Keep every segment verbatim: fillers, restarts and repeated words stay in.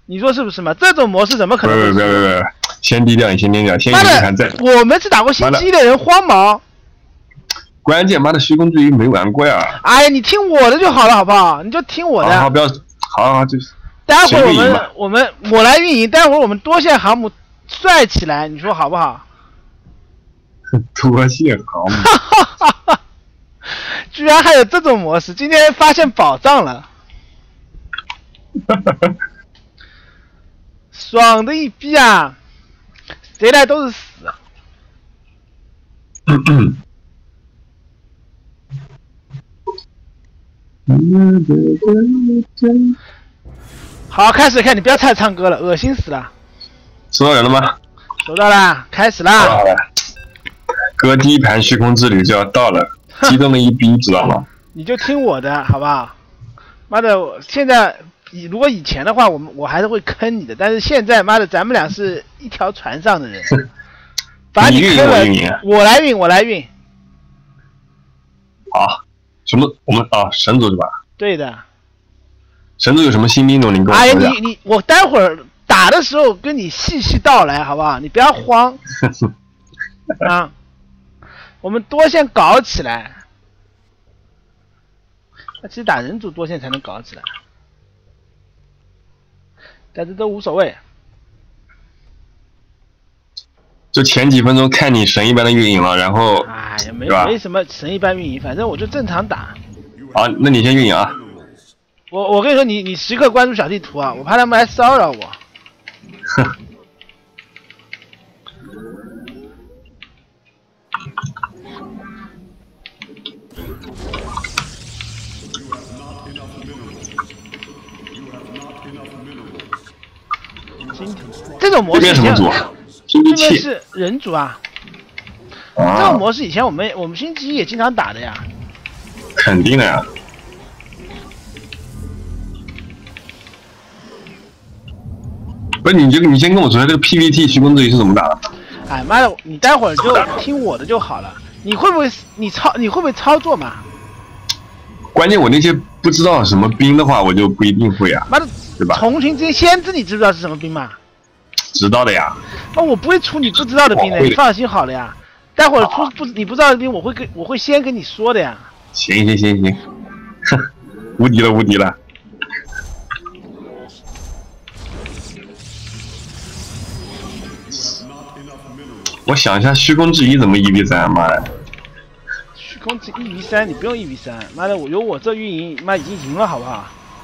你说是不是嘛？这种模式怎么可能？ 不不不不不，先低调，你先低调，先有一盘在。 我们是打过星期一的人，慌毛。 关键妈的虚空之鱼没玩过呀！ 哎呀，你听我的就好了，好不好？你就听我的。 好，好不要，好好就是。 待会儿我们我们我来运营，待会儿我们多线航母帅起来，你说好不好？ 多线航母。 居然还有这种模式！今天发现宝藏了。爽的一逼啊！谁来都是死。好，开始看，你不要太唱歌了，恶心死了。 收到人了吗？ 收到了，开始啦。 好了，哥第一盘虚空之旅就要到了，激动的一逼，知道吗？ 你就听我的，好不好？妈的，现在如果以前的话，我们我还是会坑你的，但是现在妈的，咱们俩是一条船上的人，把你坑了，我来运，我来运。 好，什么？我们啊，神族是吧？ 对的。 神族有什么新兵种？你跟我说一下。 哎呀，你你我待会儿打的时候跟你细细道来，好不好？你不要慌啊，我们多线搞起来。那其实打人族多线才能搞起来，但是都无所谓。 就前几分钟看你神一般的运营了，然后， 哎呀，没没什么神一般运营，反正我就正常打。 好，那你先运营啊。 我我跟你说，你你时刻关注小地图啊，我怕他们来骚扰我。 哼。 这种模式这边什么族？ 这边是人族啊。 啊这种模式以前我们我们星期一也经常打的呀。 肯定的呀。不是，你就你先跟我说下这个 P V T 虚空之鱼是怎么打的？ 哎妈的，你待会儿就听我的就好了。你会不会你操你会不会操作嘛？ 关键我那些不知道什么兵的话，我就不一定会啊。 妈的， 对吧？ 虫群之间先知，你知不知道是什么兵嘛？ 知道的呀。 哦，我不会出你不知道的兵的，你放心好了呀。待会儿出不你不知道的兵，我会跟我会先跟你说的呀。 行行行行，哼，无敌了无敌了。我想一下，虚空之鱼怎么一 v 三？妈的！ 虚空之一 v 三，你不用一 v 三，妈的，我有我这运营，妈已经赢了，好不好？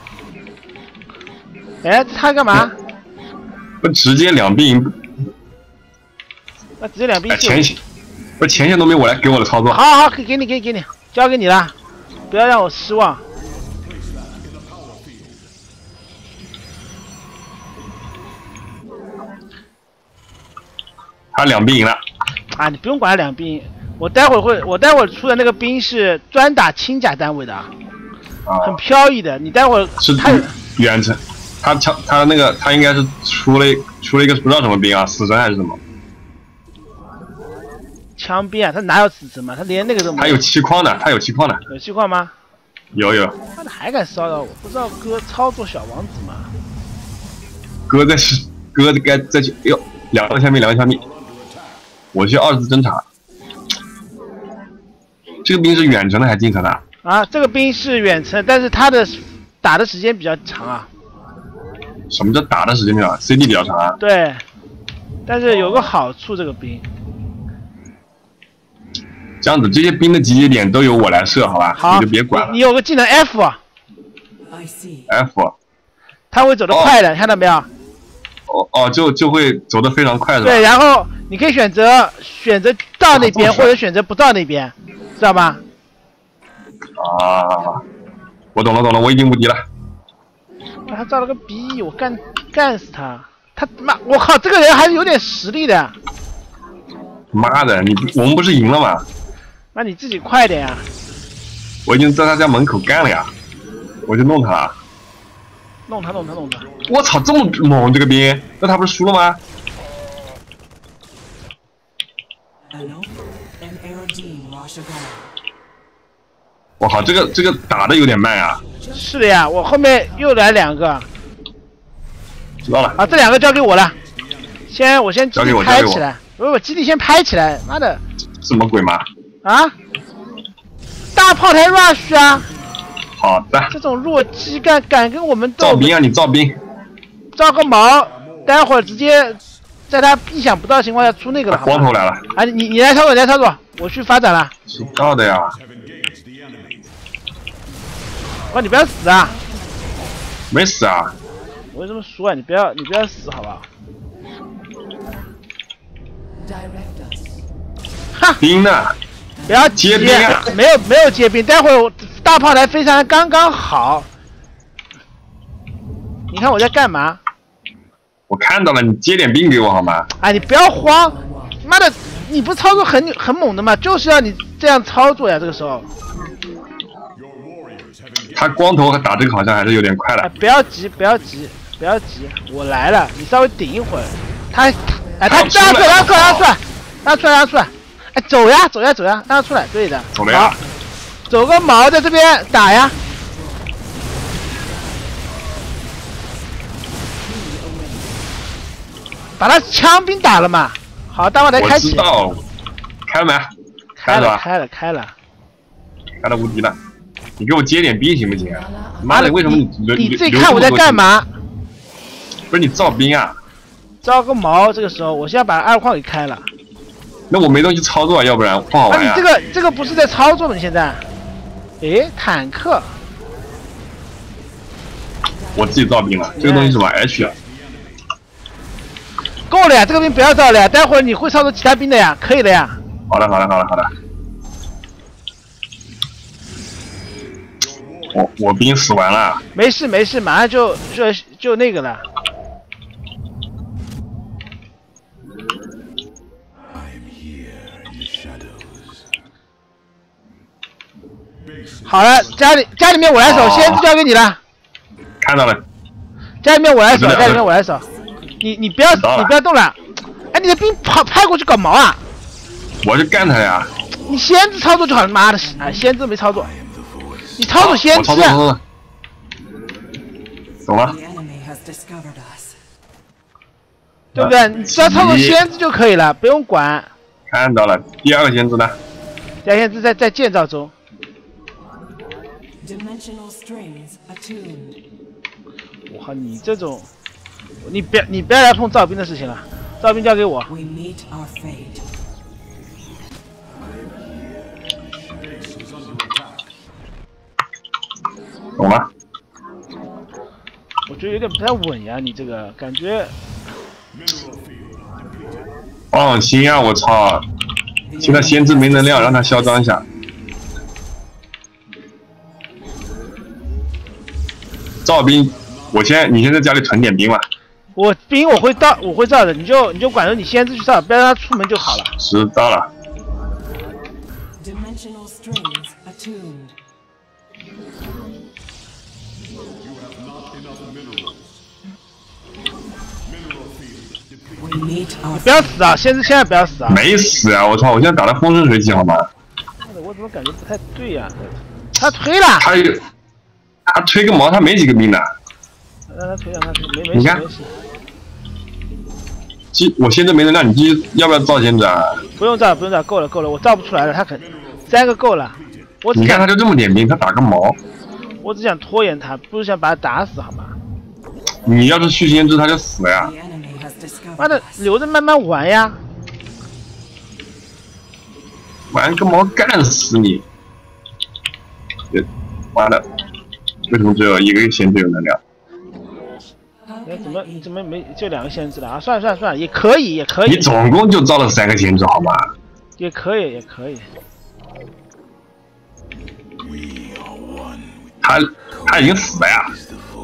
哎，他干嘛？ 不直接两兵赢？ 那直接两兵赢。 前线，不前线都没我来给我的操作。 好好好，给给你给你给你，交给你了，不要让我失望。 他两兵赢了。 啊，你不用管他两兵，我待会儿会，我待会儿出的那个兵是专打轻甲单位的，啊，很飘逸的。你待会儿是他远程，他枪他那个他应该是出了出了一个不知道什么兵啊，死神还是什么？ 枪兵啊，他哪有死神嘛？他连那个都没有。 他有气矿的，他有气矿的。 有气矿吗？ 有有。 妈的还敢骚扰我？不知道哥操作小王子吗？ 哥在是哥该再去，哎呦，两个枪毙，两个枪毙。我去二次侦察，这个兵是远程的还是近程的？ 啊，这个兵是远程，但是他的打的时间比较长啊。 什么叫打的时间比较长 ？C D 比较长啊？ 对，但是有个好处，这个兵。 这样子，这些兵的集结点都由我来设，好吧？ 好， 你就别管了。 你有个技能 F 啊 ，F， 他会走得快的， 哦、 看到没有？ 哦哦，就就会走得非常快，是吧？ 对，然后你可以选择选择到那边，或者选择不到那边，知道吧？ 啊，我懂了懂了，我已经无敌了。 他造了个逼，我干干死他！他妈，我靠，这个人还是有点实力的。 妈的，你我们不是赢了吗？ 那你自己快点呀！ 我已经在他家门口干了呀，我就弄他了。 弄他弄他弄他！ 我操，这么猛这个兵，那他不是输了吗？我靠，这个这个打的有点慢啊。 是的呀，我后面又来两个。 知道了。 啊，这两个交给我了。先我先基地交给我拍起来，我我基地先拍起来。妈的！ 什么鬼嘛？ 啊！大炮台 rush 啊！ 好的。 这种弱鸡敢敢跟我们斗？ 造兵啊！你造兵。 造个毛！待会儿直接在他意想不到的情况下出那个了。 光头来了。 啊，你你来操作，你来操作，我去发展了。 知道的呀。 哇，你不要死啊！ 没死啊。 我为什么输啊？你不要你不要死好不好？哈！ 兵呢？ 不要接兵啊！ 没有没有接兵，待会儿大炮台飞上来刚刚好。你看我在干嘛？ 我看到了，你接点兵给我好吗？ 哎，你不要慌！妈的，你不操作很很猛的吗？就是要你这样操作呀！这个时候。 他光头打这个好像还是有点快了。 哎，不要急，不要急，不要急，我来了，你稍微顶一会儿。他，哎，他让出来，让出来，让出来，让出来，让出来。哎，走呀，走呀，走呀，让他出来，对的。 走了呀。 走个毛，在这边打呀。把他枪兵打了嘛。好，大炮台开启。 我知道。开了没？ 开了，开了，开了。 开了无敌了。你给我接点兵行不行？妈的，为什么你你自己看我在干嘛？ 不是你造兵啊？ 造个毛！这个时候，我现在把二矿给开了。 那我没东西操作，要不然不好玩呀。 啊，你这个这个不是在操作吗？你现在？诶，坦克。 我自己造兵了，这个东西是什么 H 啊？ 够了呀，这个兵不要造了呀，待会儿你会操作其他兵的呀，可以的呀。 好的，好的，好的，好的。我我兵死完了。 没事没事，马上就就就那个了。好了，家里家里面我来守，先交给你了。 看到了。 家里面我来守，家里面我来守。你你不要你不要动了。哎，你的兵跑派过去搞毛啊！ 我就干他呀。 你先知操作就好了，妈的，哎，先知没操作。你操作先知、 啊，我懂了， 对不对？你只要操作先知就可以了，不用管。 看到了，第二个先知呢？ 第二个先知在在建造中。哇，你这种，你别你不要来碰造兵的事情了，造兵交给我。 懂了。 我觉得有点不太稳呀，你这个感觉。 放心啊，我操！现在先知没能量，让他嚣张一下。造兵，我先，你先在家里囤点兵吧。 我兵我会造，我会造的，你就你就管着你先知去造，不要让他出门就好了。 知道了。 你不要死啊！先知现在不要死啊！ 没死啊！我操！我现在打的风生水起，好吗？ 我怎么感觉不太对呀、啊？他推了。 他他推个毛，他没几个兵的。 让他推，让他推，没没事没事。 继我现在没能量，你继续要不要造先知啊？ 不用造，不用造，够了够了，我造不出来了，他肯三个够了。我你看他就这么点兵，他打个毛。 我只想拖延他，不是想把他打死，好吗？ 你要是续先知，他就死了呀。 妈的，留着慢慢玩呀！ 玩个毛，干死你！妈的，为什么只有一个先知有能量？ 哎，怎么你怎么没就两个先知了啊？算了算了算了，也可以也可以。 你总共就造了三个先知，好吗？ 也可以也可以。 他他已经死了呀。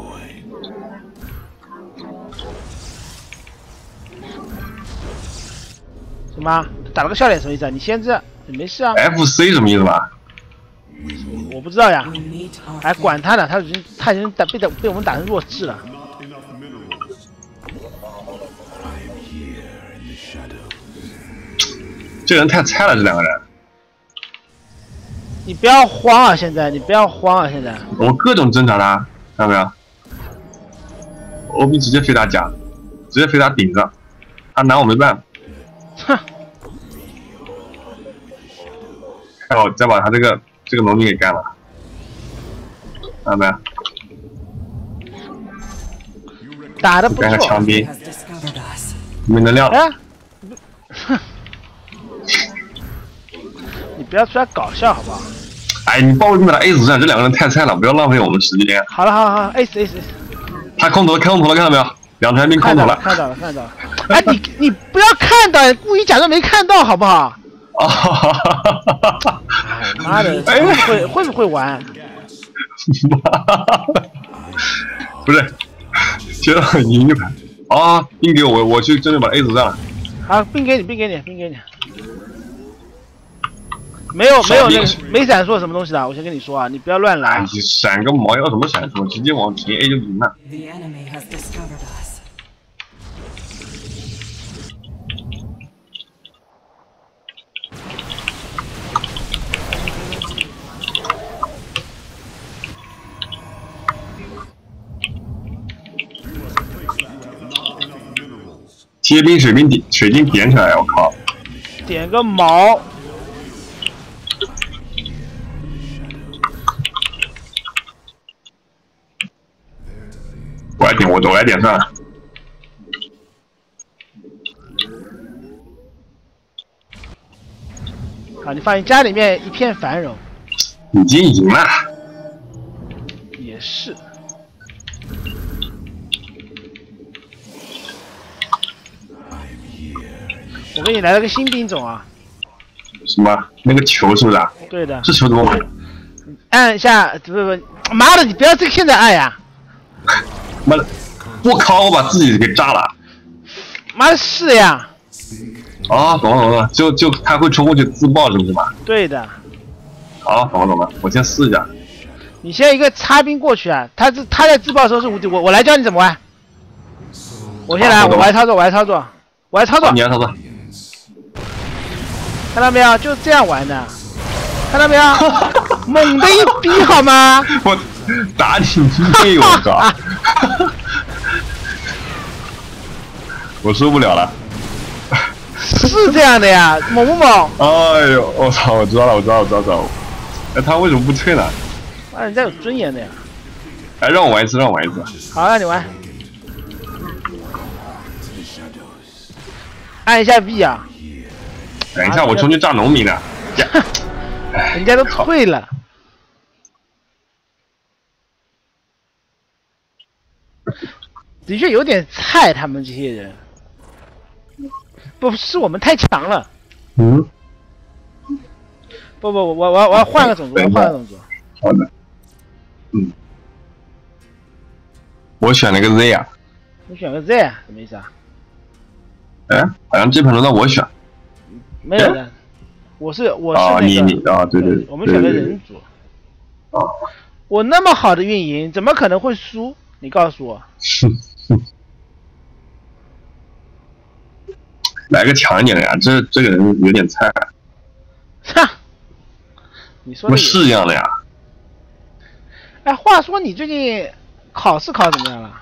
什么？打了个笑脸什么意思啊？你先知，你没事啊 ？F C 什么意思吧？ 我不知道呀。哎，管他呢，他已经他已经打被打被我们打成弱智了。 这人太菜了，这两个人。 你不要慌啊！现在你不要慌啊！现在。 我各种侦查他，看到没有？ O B 直接飞他家，直接飞他顶上，他拿我没办法。 哼！ 还有再把他这个这个农民给干了，看到没？ 打的不干个错。 枪兵，没能量了。 哎，哼！你不要出来搞笑好不好？ 哎，你报为什么打 A 死战？这两个人太菜了，不要浪费我们时间。 好了好了好了 ，ace ace ace。 他空投了，空投了，看到没有？两团兵空投了。 看到了看到了。哎，你你不要看到，故意假装没看到好不好？ 啊哈哈哈哈哈！ 妈的，会不会会不会玩？ 不是，接到赢一盘啊！兵给我，我我去真的把 A 死战了。 好，兵给你，兵给你，兵给你。没有没有那个没闪烁什么东西的，我先跟你说啊，你不要乱来。 你闪个毛，要什么闪烁？直接往前 A 就赢了。接兵水兵点水晶点起来，我靠！ 点个毛！ 我来点，我我来点算了。 好，你发现家里面一片繁荣。 已经赢了。 也是。我给你来了个新兵种啊！ 什么？那个球是不是啊？ 对的。 这球怎么玩？ 按一下，不不，妈的，你不要这现在按呀！ 妈的，我靠！我把自己给炸了。 妈的，是呀。 啊，懂了懂了，就就他会冲过去自爆是不是嘛？ 对的。 好，懂了懂了，我先试一下。 你先一个插兵过去啊，他是他在自爆的时候是无敌，我我来教你怎么玩。我先来，我来操作，我来操作，我来操作。 你来操作。 看到没有？就这样玩的，看到没有？猛的一逼好吗？ 我打你妹！我靠！我受不了了。 是这样的呀，猛不猛？ 哎呦，我操！我知道了，我知道，我知道，我知道。哎，他为什么不退呢？ 啊，人家有尊严的呀。 哎，让我玩一次，让我玩一次。 好，让你玩。按一下 V 啊。 等一下，我冲去炸农民呢。 人家都退了。的确有点菜，他们这些人。不是我们太强了。 嗯。 不不，我我我要换个种族，我要换个种族。 好的。嗯。我选了个 Z 啊。 你选个 Z 什么意思啊？ 哎，好像这盘轮到我选。 没有的，我是我是那个。 啊，你你啊，对对对。 我们选个人族。 啊。 我那么好的运营，怎么可能会输？你告诉我。 来个强一点的呀，这这个人有点菜。 哈，你说的是这样的呀。 哎，话说你最近考试考怎么样了？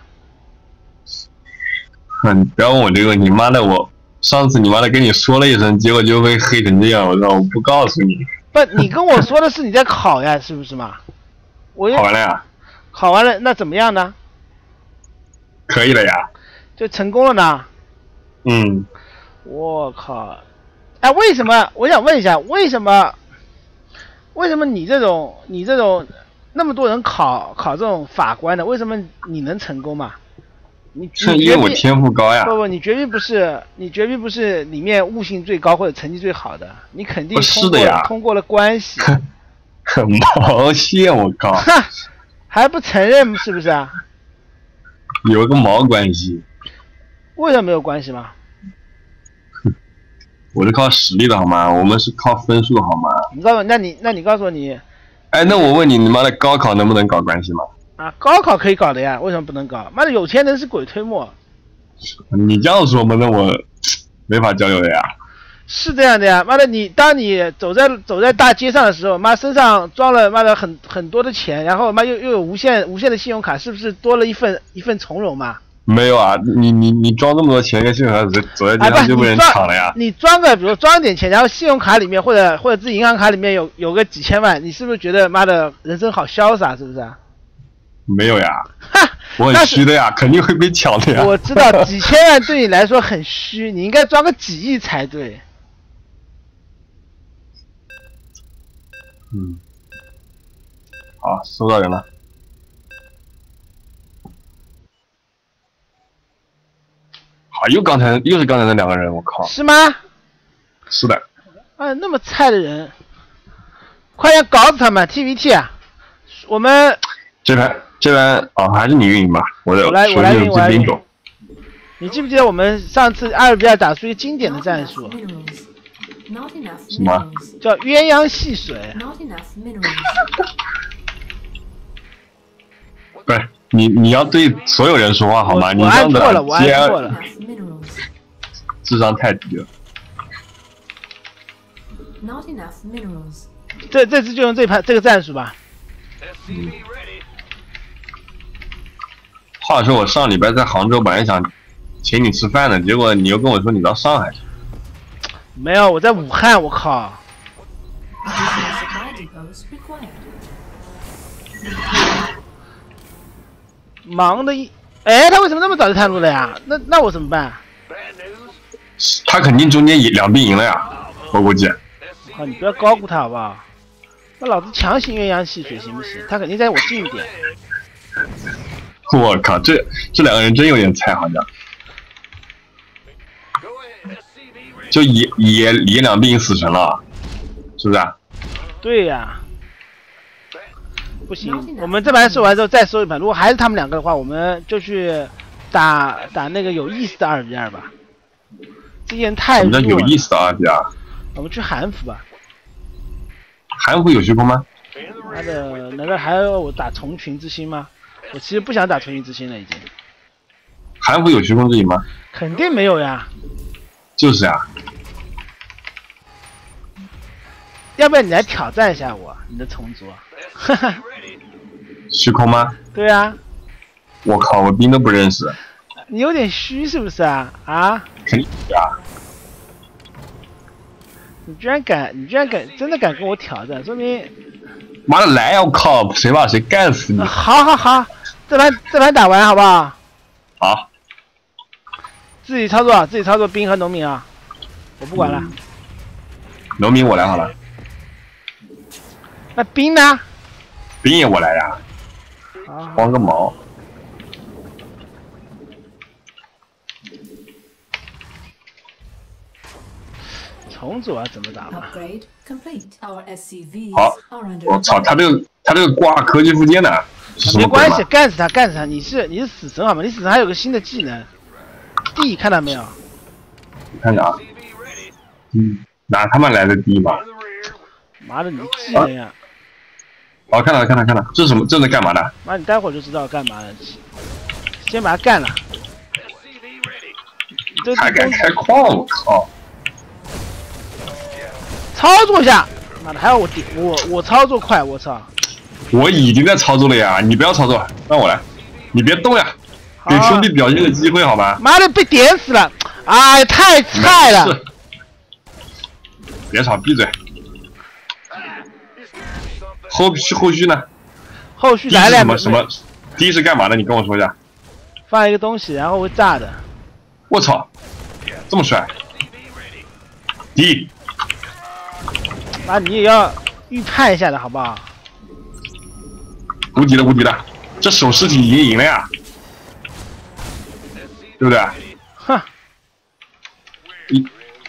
嗯，你不要问我这个问题，妈的，我上次你妈的跟你说了一声，结果就被黑成这样，我操，我不告诉你。 不，你跟我说的是你在考呀，是不是嘛？我考完了呀。 考完了，那怎么样呢？ 可以了呀。 就成功了呢。 嗯。 我靠！哎，为什么？我想问一下，为什么？为什么你这种你这种那么多人考考这种法官的，为什么你能成功嘛？你是因为我天赋高呀。 不不，你绝对不是，你绝对不是里面悟性最高或者成绩最好的，你肯定通过了通过了关系。 毛线！我靠！ 还不承认是不是啊？ 有个毛关系？ 为什么没有关系吗？ 我是靠实力的好吗？我们是靠分数的好吗？ 你告诉我，那你那你告诉我你， 哎，那我问你，你妈的高考能不能搞关系吗？ 啊，高考可以搞的呀，为什么不能搞？妈的，有钱人是鬼推磨。 你这样说嘛，那我没法交流的呀。 是这样的呀，妈的，你当你走在走在大街上的时候，妈身上装了妈的很很多的钱，然后妈又又有无限无限的信用卡，是不是多了一份一份从容嘛？ 没有啊，你你你装这么多钱跟信用卡走走在街上就被人抢了呀？ 你装个比如装点钱，然后信用卡里面或者或者自己银行卡里面有有个几千万，你是不是觉得妈的人生好潇洒？是不是？ 没有呀， 哈， 我很虚的呀，肯定会被抢的呀。 我知道几千万对你来说很虚，你应该装个几亿才对。 嗯，好，收到人了。好，又刚才又是刚才那两个人，我靠！ 是吗？ 是的。 啊，那么菜的人，快点搞死他们 ！T V T 啊，我们这盘这盘哦，还是你运营吧，我的我来我来运营，我来运营。 你记不记得我们上次二比二打出一个经典的战术？ 什么？ 叫鸳鸯戏水。 不是你，你要对所有人说话好吗？你这样的我按错了， 智商太低了。 这这次就用这盘这个战术吧。 嗯。话说我上礼拜在杭州，本来想请你吃饭的，结果你又跟我说你到上海去。 没有，我在武汉，我靠。忙的一，哎，他为什么那么早就探路了呀？那那我怎么办？ 他肯定中间赢两边赢了呀，我估计。 好，你不要高估他好不好？那老子强行鸳鸯戏水行不行？他肯定在我近点。 我靠，这这两个人真有点菜，好像。就也也也两边赢死神了，是不是啊？ 对呀。不行，我们这盘收完之后再收一盘。如果还是他们两个的话，我们就去打打那个有意思的二比二吧。这件太弱了。 什么叫有意思的二比二？ 我们去韩服吧。 韩服有虚空吗？ 妈的，难道还要我打虫群之心吗？我其实不想打虫群之心了，已经。 韩服有虚空之影吗？ 肯定没有呀。 就是呀。 要不要你来挑战一下我，你的虫族？哈哈。 虚空吗？ 对啊。 我靠，我兵都不认识。 你有点虚是不是啊？啊？ 肯定啊。 你居然敢，你居然敢，真的敢跟我挑战，说明。 妈的来呀！我靠，谁把谁干死你！ 好好好，这盘这盘打完好不好？ 好。 自己操作，自己操作兵和农民啊，我不管了。嗯、 农民我来好了。 那兵呢？ 兵也我来呀。 啊。 慌个毛！ 重组啊，怎么打吧？ 好，我操，他这个他这个挂科技附件的， 没关系，干死他，干死他！你是你是死神好吗？你死神还有个新的技能 ，D 看到没有？ 你看着啊，嗯，哪他妈来的 D 嘛？ 妈的，你技能呀！ 哦，看到了，看到了，看到了，这是什么？这是干嘛的？ 妈，你待会儿就知道干嘛了。先把他干了。 还敢开矿？我靠！ 操作一下，妈的，还要我点我我操作快，我操！ 我已经在操作了呀，你不要操作，让我来，你别动呀，给兄弟表现个机会好吗？ 妈的，被点死了！哎，太菜了！ 别吵，闭嘴。后续后续呢？ 后续来了什么什么？第一是干嘛的？你跟我说一下。 放一个东西，然后会炸的。 我操，这么帅！第一。 那你也要预判一下的好不好？ 无敌了，无敌了！这守尸体已经赢了呀，对不对？ 哼！ 一，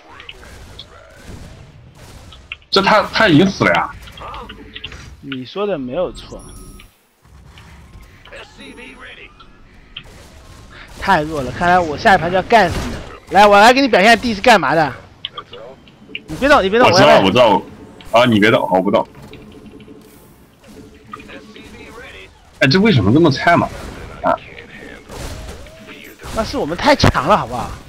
这他他已经死了呀。 你说的没有错。太弱了，看来我下一盘就要干死你。来，我来给你表现 D 是干嘛的。你别动，你别动， 我知道，我知道。啊，你别动，我不动。哎，这为什么这么菜嘛？啊？ 那是我们太强了，好不好？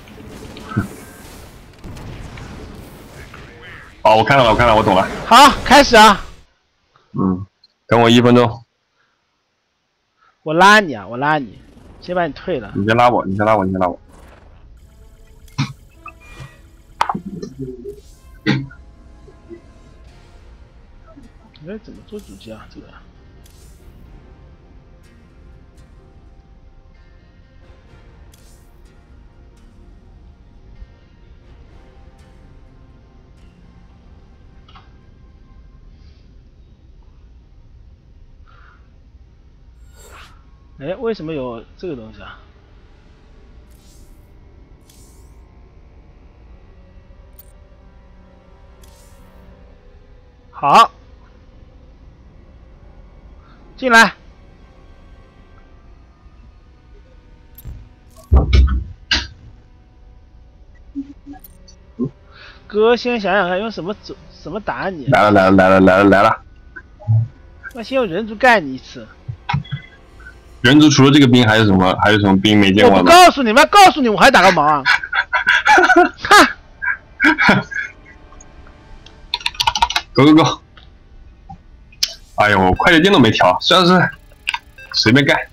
好，我看到了，我看到了，我懂了。 好，开始啊。 嗯，等我一分钟。 我拉你啊，我拉你。 先把你退了。 你先拉我，你先拉我，你先拉我。 哎，怎么做主机啊？这个。哎，为什么有这个东西啊？好，进来。哥，先想想看用什么怎什么打你。 来了来了来了来了来了。 那先用人族干你一次。 人族除了这个兵还有什么？还有什么兵没见过吗？ 我不告诉你们，告诉你我还打个毛啊！哈！ go go go！ 哎呦，我快捷键都没调，算是随便干。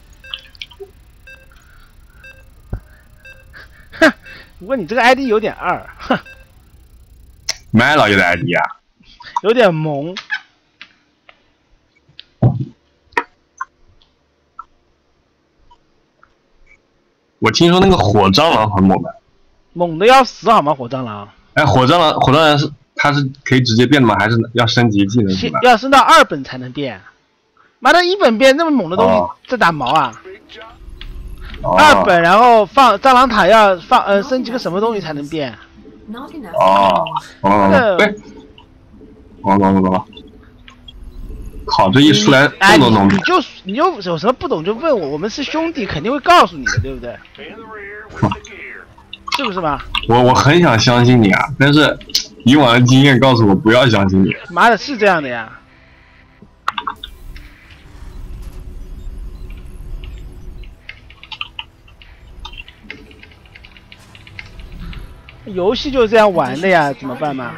哼，不过你这个 I D 有点二，哼。 麦老爷的 I D 啊， 有点萌。 我听说那个火蟑螂很猛的。 猛的要死好吗？火蟑螂。 哎，火蟑螂，火蟑螂是它是可以直接变的吗？还是要升级技能是吧？ 要升到二本才能变。妈的，一本变那么猛的东西， 哦、 在打毛啊！ 哦、 二本，然后放蟑螂塔要放呃升级个什么东西才能变？ 哦，哦，对，懂了懂了懂了。好，这一出来这么多农民，你就你就有什么不懂就问我，我们是兄弟，肯定会告诉你的，对不对？是不是嘛？ 我我很想相信你啊，但是以往的经验告诉我不要相信你。 妈的，是这样的呀。游戏就是这样玩的呀，怎么办嘛？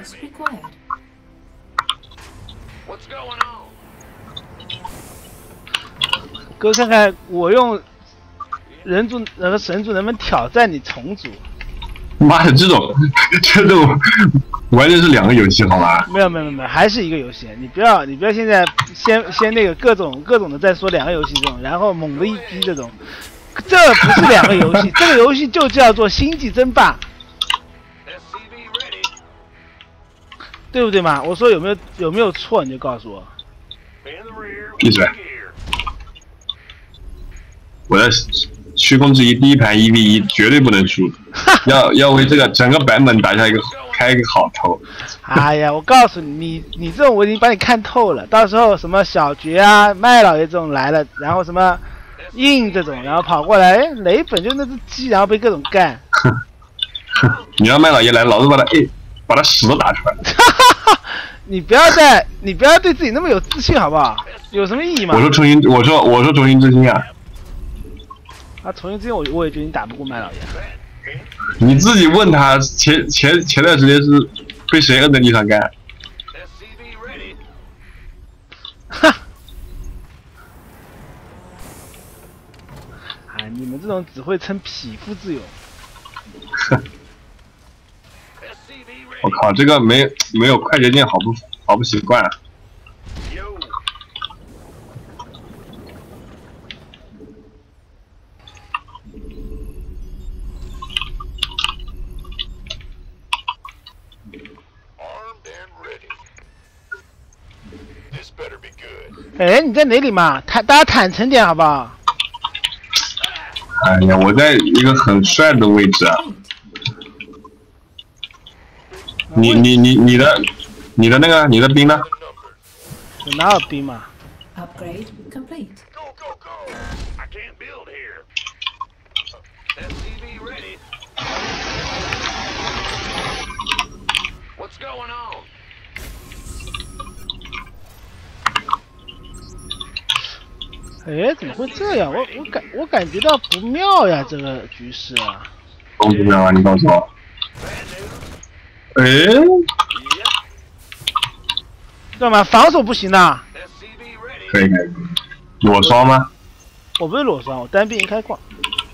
哥，看看我用人族那个神族能不能挑战你虫族？ 妈的，这种这种完全是两个游戏，好吗？ 没有没有没有，还是一个游戏。你不要你不要现在先先那个各种各种的再说两个游戏这种，然后猛的一逼这种，这不是两个游戏，这个游戏就叫做星际争霸，对不对嘛？我说有没有有没有错，你就告诉我。 闭嘴！我的虚空之一第一盘一 v 一绝对不能输，要要为这个整个版本打下一个开一个好头。 哎呀，我告诉你，你你这种我已经把你看透了，到时候什么小爵啊、麦老爷这种来了，然后什么硬这种，然后跑过来，哎，雷本就那只鸡，然后被各种干。 你让麦老爷来，老子把他哎把他屎都打出来。 你不要再，你不要对自己那么有自信好不好？有什么意义吗？ 我说重新，我说我说重新之心啊。 啊，重新之心我我也觉得你打不过麦老爷。 你自己问他，前前前段时间是被谁摁在地上干？ 哈！哎，你们这种只会称匹夫之勇。 我靠，这个没没有快捷键，好不好不习惯啊！ 哎，你在哪里嘛？坦，大家坦诚点好不好？ 哎呀，我在一个很帅的位置啊！你你你你的你的那个你的兵呢？ 我哪有兵嘛 ？Upgrade complete. Go go go! I can't build here. S C V ready. What's going on? 哎，怎么会这样？我我感我感觉到不妙呀，这个局势啊。 不妙啊！你告诉我。哎， 干嘛防守不行呐？ 可以可以，裸双吗？ 我不是裸双，我单兵一开挂。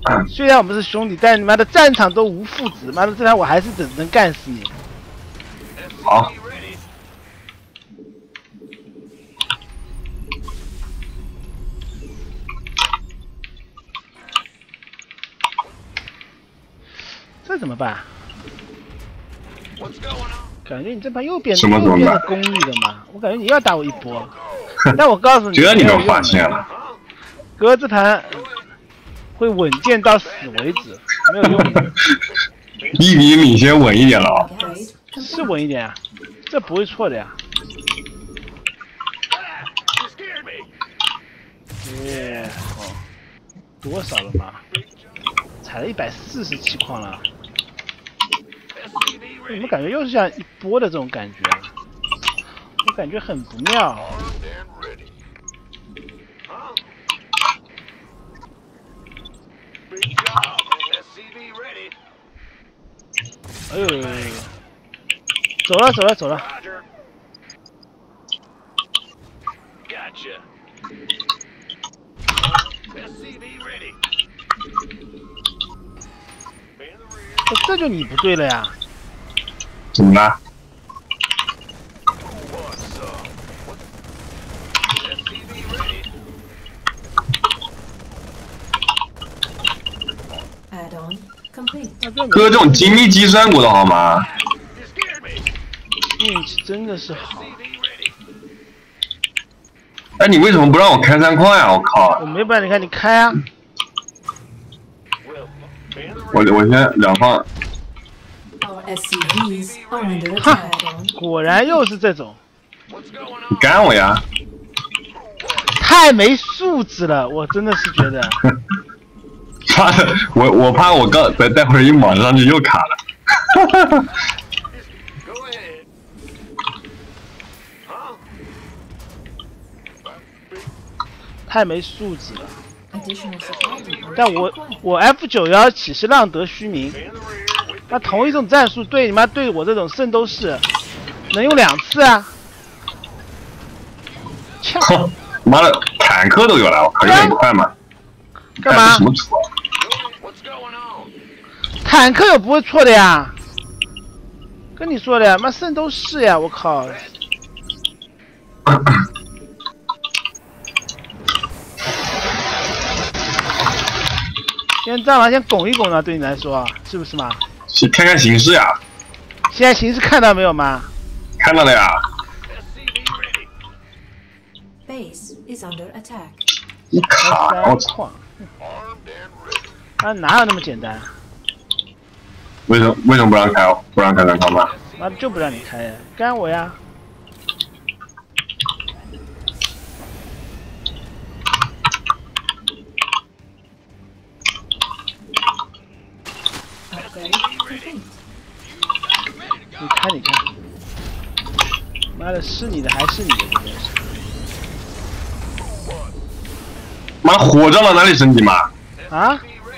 虽然我们是兄弟，但你妈的战场都无父子，妈的这盘我还是只能干死你。 好。 这怎么办？感觉你这盘又变什么又变得功利了嘛？我感觉你要打我一波，但我告诉你， 这你都发现了。 哥这盘会稳健到死为止，没有用的。 一比一领先稳一点了啊、 哦。 是稳一点啊，这不会错的呀。耶，好，多少了嘛？踩了一百四十七矿了。怎么感觉又是像一波的这种感觉？我感觉很不妙。哎呦，走了走了走了。哦，这就你不对了呀。 怎么了？ Add-on complete. 哥，这种精密计算过的好吗？ 运气真的是好。 哎，你为什么不让我开三矿呀？我靠！ 我没办法，你看你开啊。 我我先两放。 Our S C Vs are under attack. 果然又是这种。 你干我呀！ 太没素质了，我真的是觉得。 怕的，我我怕我刚待待会儿一莽上去又卡了。 太没素质了。 Additional supply depot 但我我 F 九幺岂是浪得虚名？那同一种战术对你妈对我这种圣斗士能用两次啊！ 哼，妈的，坦克都有了，我靠，有点快嘛！ 干嘛？ 什么图啊？ 坦克有不会错的呀！跟你说的呀，妈圣斗士呀，我靠！先战狼先拱一拱呢，对你来说是不是嘛？ 去看看形势呀。 现在形势看到没有吗？ 看到了呀。 Base is under attack. 一卡，我操！ 啊，哪有那么简单？ 为什么为什么不让开？不让开三矿吗？ 妈就不让你开呀，干我呀！ 你看，你看，妈的，是你的还是你的这东西？ 妈的，火葬到哪里升级嘛？ 啊？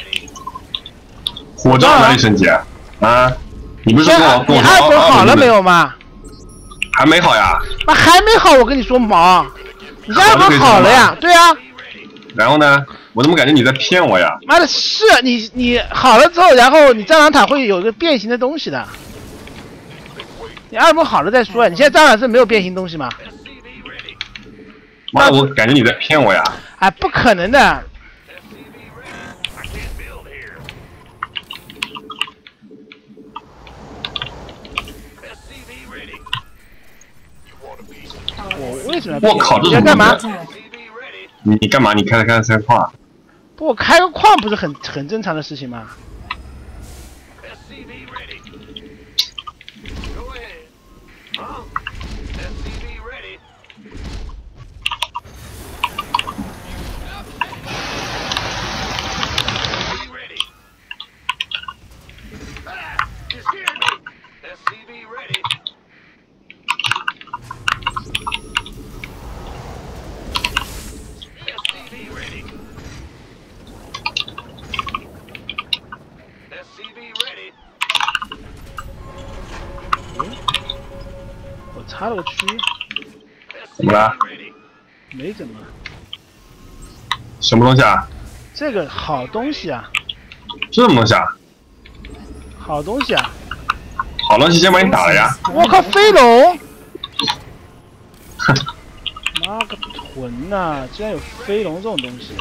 火葬哪里升级啊？啊？你不是说跟我跟你我说二本好了没有嘛？ 还没好呀？ 妈还没好，我跟你说毛，你这二本好了呀？对啊。 然后呢？我怎么感觉你在骗我呀？ 妈的，是你你好了之后，然后你蟑螂塔会有一个变形的东西的。 你二本好了再说，你现在蟑螂是没有变形东西吗？ 妈的，我感觉你在骗我呀！ 哎，不可能的。我为什么要？ 我靠，这你在干嘛？ 你你干嘛？你开了开了三矿？ 不，我开个矿不是很很正常的事情吗？ 我插了个区， 怎么了？ 没怎么。 什么东西啊？ 这个好东西啊！ 这什么东西啊？ 好东西啊！ 好东西先把你打了呀！ 我靠，飞龙！妈个豚呐、居然有飞龙这种东西！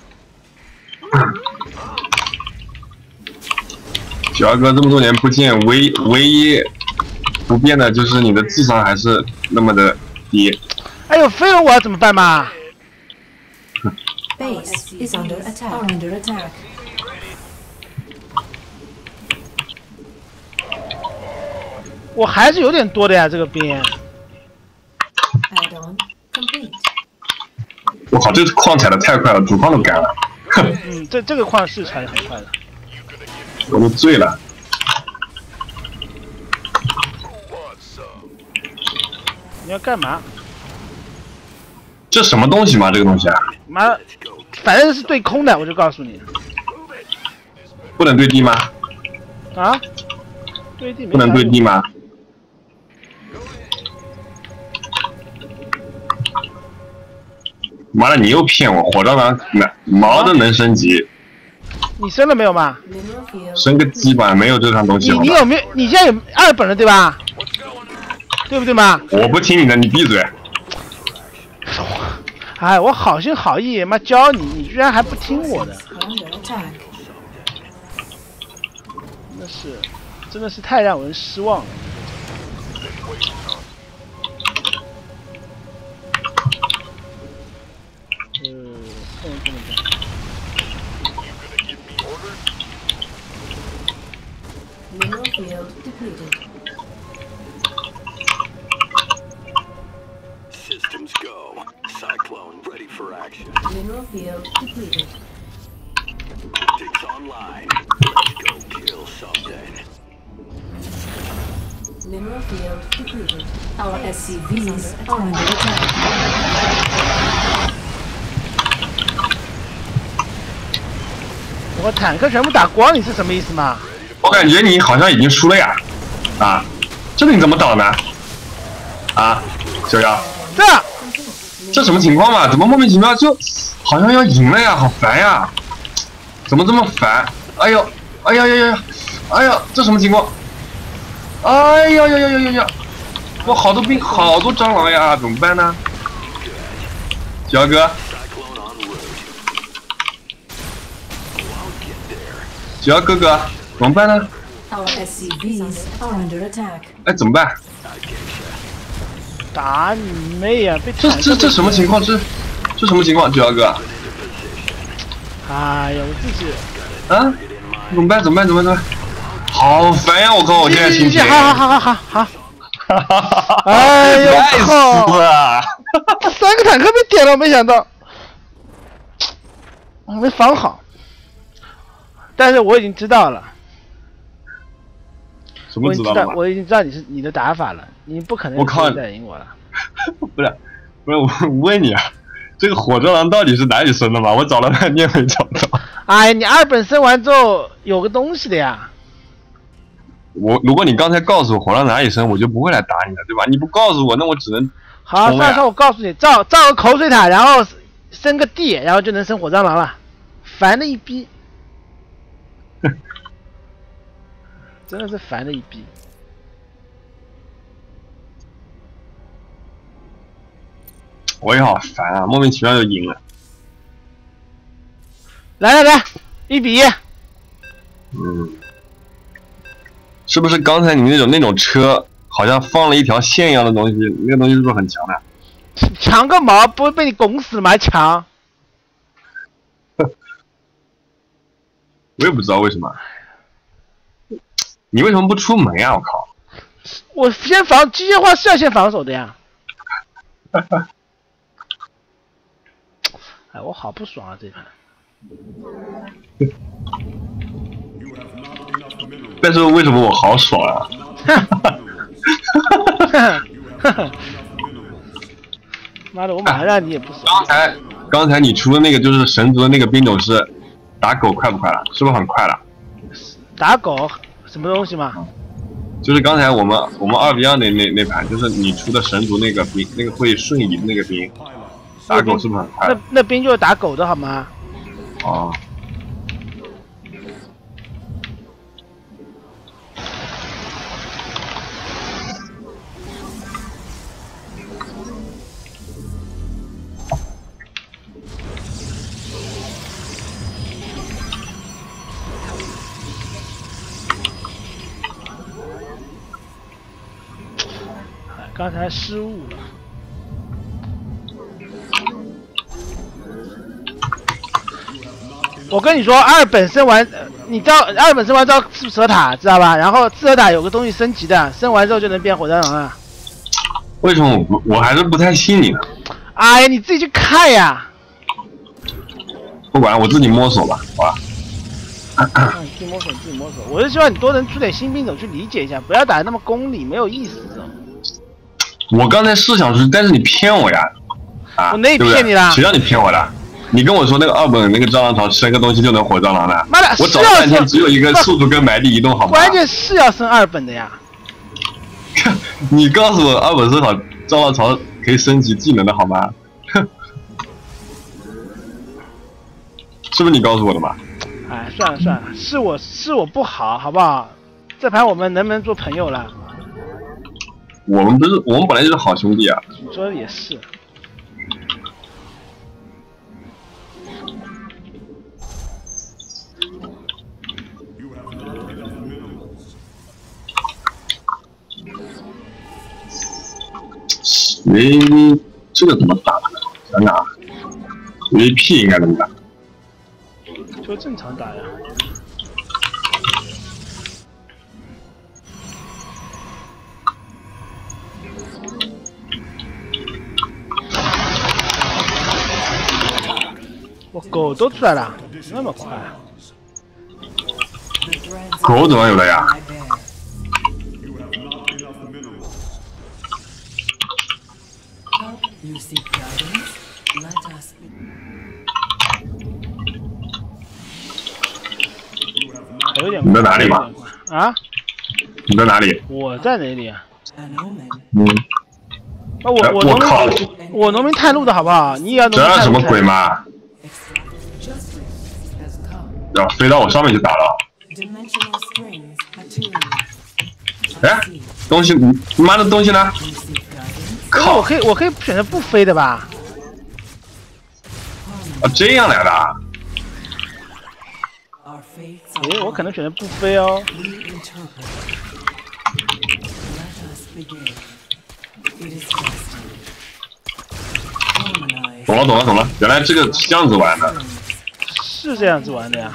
小哥这么多年不见，唯唯一不变的就是你的智商还是那么的低。 哎呦，飞龙我要怎么办嘛？ Base is under attack. Are under attack. 我还是有点多的呀，这个兵。 Add-on complete. 我靠，这矿采的太快了，主矿都干了，哼， 嗯，这这个矿是采的很快的。 我都醉了。 你要干嘛？ 这什么东西嘛？这个东西啊， 妈，反正是对空的，我就告诉你。 不能对地吗？ 啊？对地没不能对地吗？妈的，你又骗我！火蟑螂那毛的能升级， 你升了没有嘛？ Mineral field. 升个鸡巴没有这趟东西好吧？ 你你有没有？你现在有二本了对吧？对不对嘛？ 我不听你的，你闭嘴！ 哎，我好心好意妈教你，你居然还不听我的， Are under attack. 真的是，真的是太让人失望了。呃，碰一碰一碰。 Mineral field depleted. Systems go. Cyclone ready for action. Mineral field depleted. Optics online. Let's go kill something. Mineral field depleted. Our S C Vs are under attack. 我坦克全部打光，你是什么意思嘛？ 我感觉你好像已经输了呀，啊，这个你怎么倒呢？啊，小妖， 这这什么情况嘛？怎么莫名其妙就好像要赢了呀？好烦呀！怎么这么烦？哎呦，哎呀呀呀呀，哎呀，这什么情况？哎呀呀呀呀呀呀！我好多兵，好多蟑螂呀，怎么办呢？小哥， Cyclone en route. I'll get there. 小哥哥，怎么办呢？ Our S C Vs are under attack. 哎，怎么办？ I get ya. 打你妹呀、被这坦克这这什么情况？这这什么情况？小哥， 哎呀，我自己。 啊，怎么办？怎么办？怎么办？怎么办？好烦呀！我靠，我现在心情。 好好好好好好。哎呦累靠！ 死了！ 三个坦克被点了，没想到，我没防好。但是我已经知道了， 什我已经知道， 么知道了吗？ 我已经知道你是你的打法了，你不可能我靠再赢我了。 不是，不是，我问你啊，这个火蟑螂到底是哪里生的嘛？我找了半天没找到。 哎，你二本升完之后有个东西的呀。 我如果你刚才告诉我火蟑螂哪里生，我就不会来打你了，对吧？你不告诉我，那我只能好， 冲呀上上我告诉你，造造个口水塔，然后升个地，然后就能生火蟑螂了，烦的一逼，真的是烦的一逼。 我也好烦啊，莫名其妙就赢了。 来来来，一比一。 嗯，是不是刚才你那种那种车好像放了一条线一样的东西？那个东西是不是很强的？ 强个毛，不会被你拱死吗？还强？ 我也不知道为什么。你为什么不出门呀？我靠！ 我先防机械化是要先防守的呀。哎，我好不爽啊这盘。 但是为什么我好爽啊？ 妈的，我马上让你也不爽。 刚才刚才你出的那个就是神族的那个兵种是打狗快不快了？是不是很快了？ 打狗什么东西嘛？ 就是刚才我们我们二比二那那那盘，就是你出的神族那个兵，那个会瞬移的那个兵，打狗是不是很快那？那兵就是打狗的好吗？ 哦， 刚才失误了。我跟你说，二本升完，你知道二本升完之后是蛇塔，知道吧？然后刺蛇塔有个东西升级的，升完之后就能变火蟑螂了。 为什么我不我还是不太信你呢？ 哎呀，你自己去看呀。 不管了，我自己摸索吧，好吧。 嗯，自己摸索，自己摸索。我是希望你多能出点新兵种去理解一下，不要打得那么功利，没有意思。这种。 我刚才是想说，但是你骗我呀，啊， 我哪里对不对骗你了？ 谁让你骗我的？你跟我说那个二本那个蟑螂巢生个东西就能火蟑螂的， 妈的， 我找了半天只有一个速度跟埋地移动，好吗？ 关键是要升二本的呀。 你告诉我二本升好蟑螂巢可以升级技能的好吗？是不是你告诉我的嘛？ 哎，算了算了，是我是我不好，好不好？这盘我们能不能做朋友了？ 我们不是，我们本来就是好兄弟啊。 你说的也是。 V 这个怎么打？想想啊 ，V P 应该怎么打？ 就正常打呀。我狗都出来了，那么快？ 狗怎么有了呀？ 有点你在哪里嘛？ 啊？ 你在哪里？ 我在哪里啊？ 嗯。 啊，我我农民，我农民探路的好不好？你也要农民探路。 这什么鬼嘛？要飞到我上面去打了。哎，东西，你妈的东西呢？靠！ 我可以，我可以选择不飞的吧？ 啊，这样来的啊？ 诶，我可能选择不飞哦。 懂了，懂了，懂了，原来这个是这样子玩的。 是这样子玩的呀。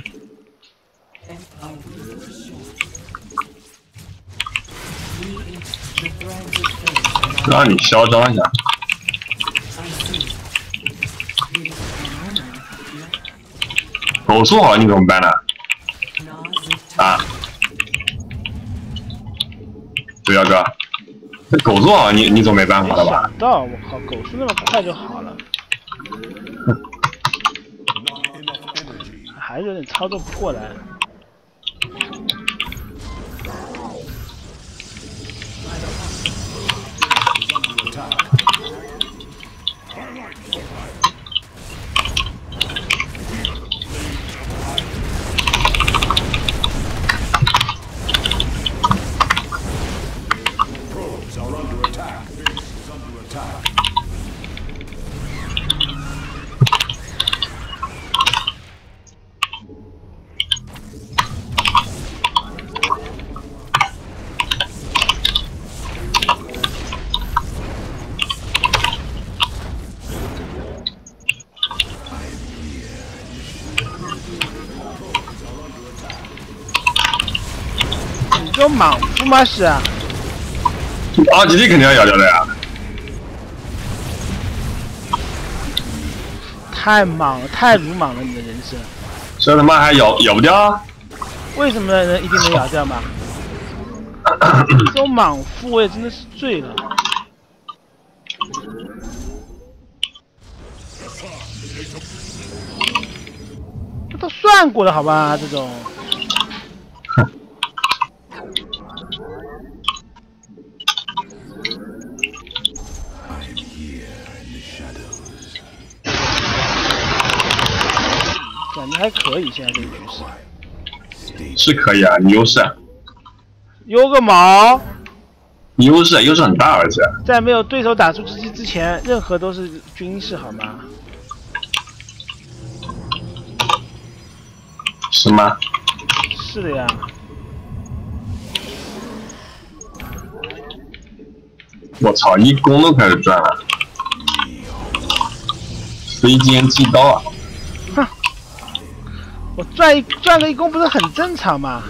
让你嚣张一下。狗速好，你怎么办呢？啊？对呀哥，这狗速好，你你总没办法了吧？ 没想到，我靠，狗速那么快就好了。还是有点操作不过来。有莽夫吗？是啊。 二级 D 肯定要咬掉的呀。 太莽了，太鲁莽了，你的人生。 这他妈还咬咬不掉啊？ 为什么人一定能咬掉嘛？这种莽夫我也真的是醉了。这都算过了好吧？这种。感觉还可以，现在这个局势是可以啊，你优势， 优个毛！ 你优势优势很大，而且在没有对手打出之之前，任何都是军事，好吗？ 是吗？ 是的呀。 我操，一弓都开始转了，飞剑祭刀啊！ 哼，我转一转个一弓不是很正常吗？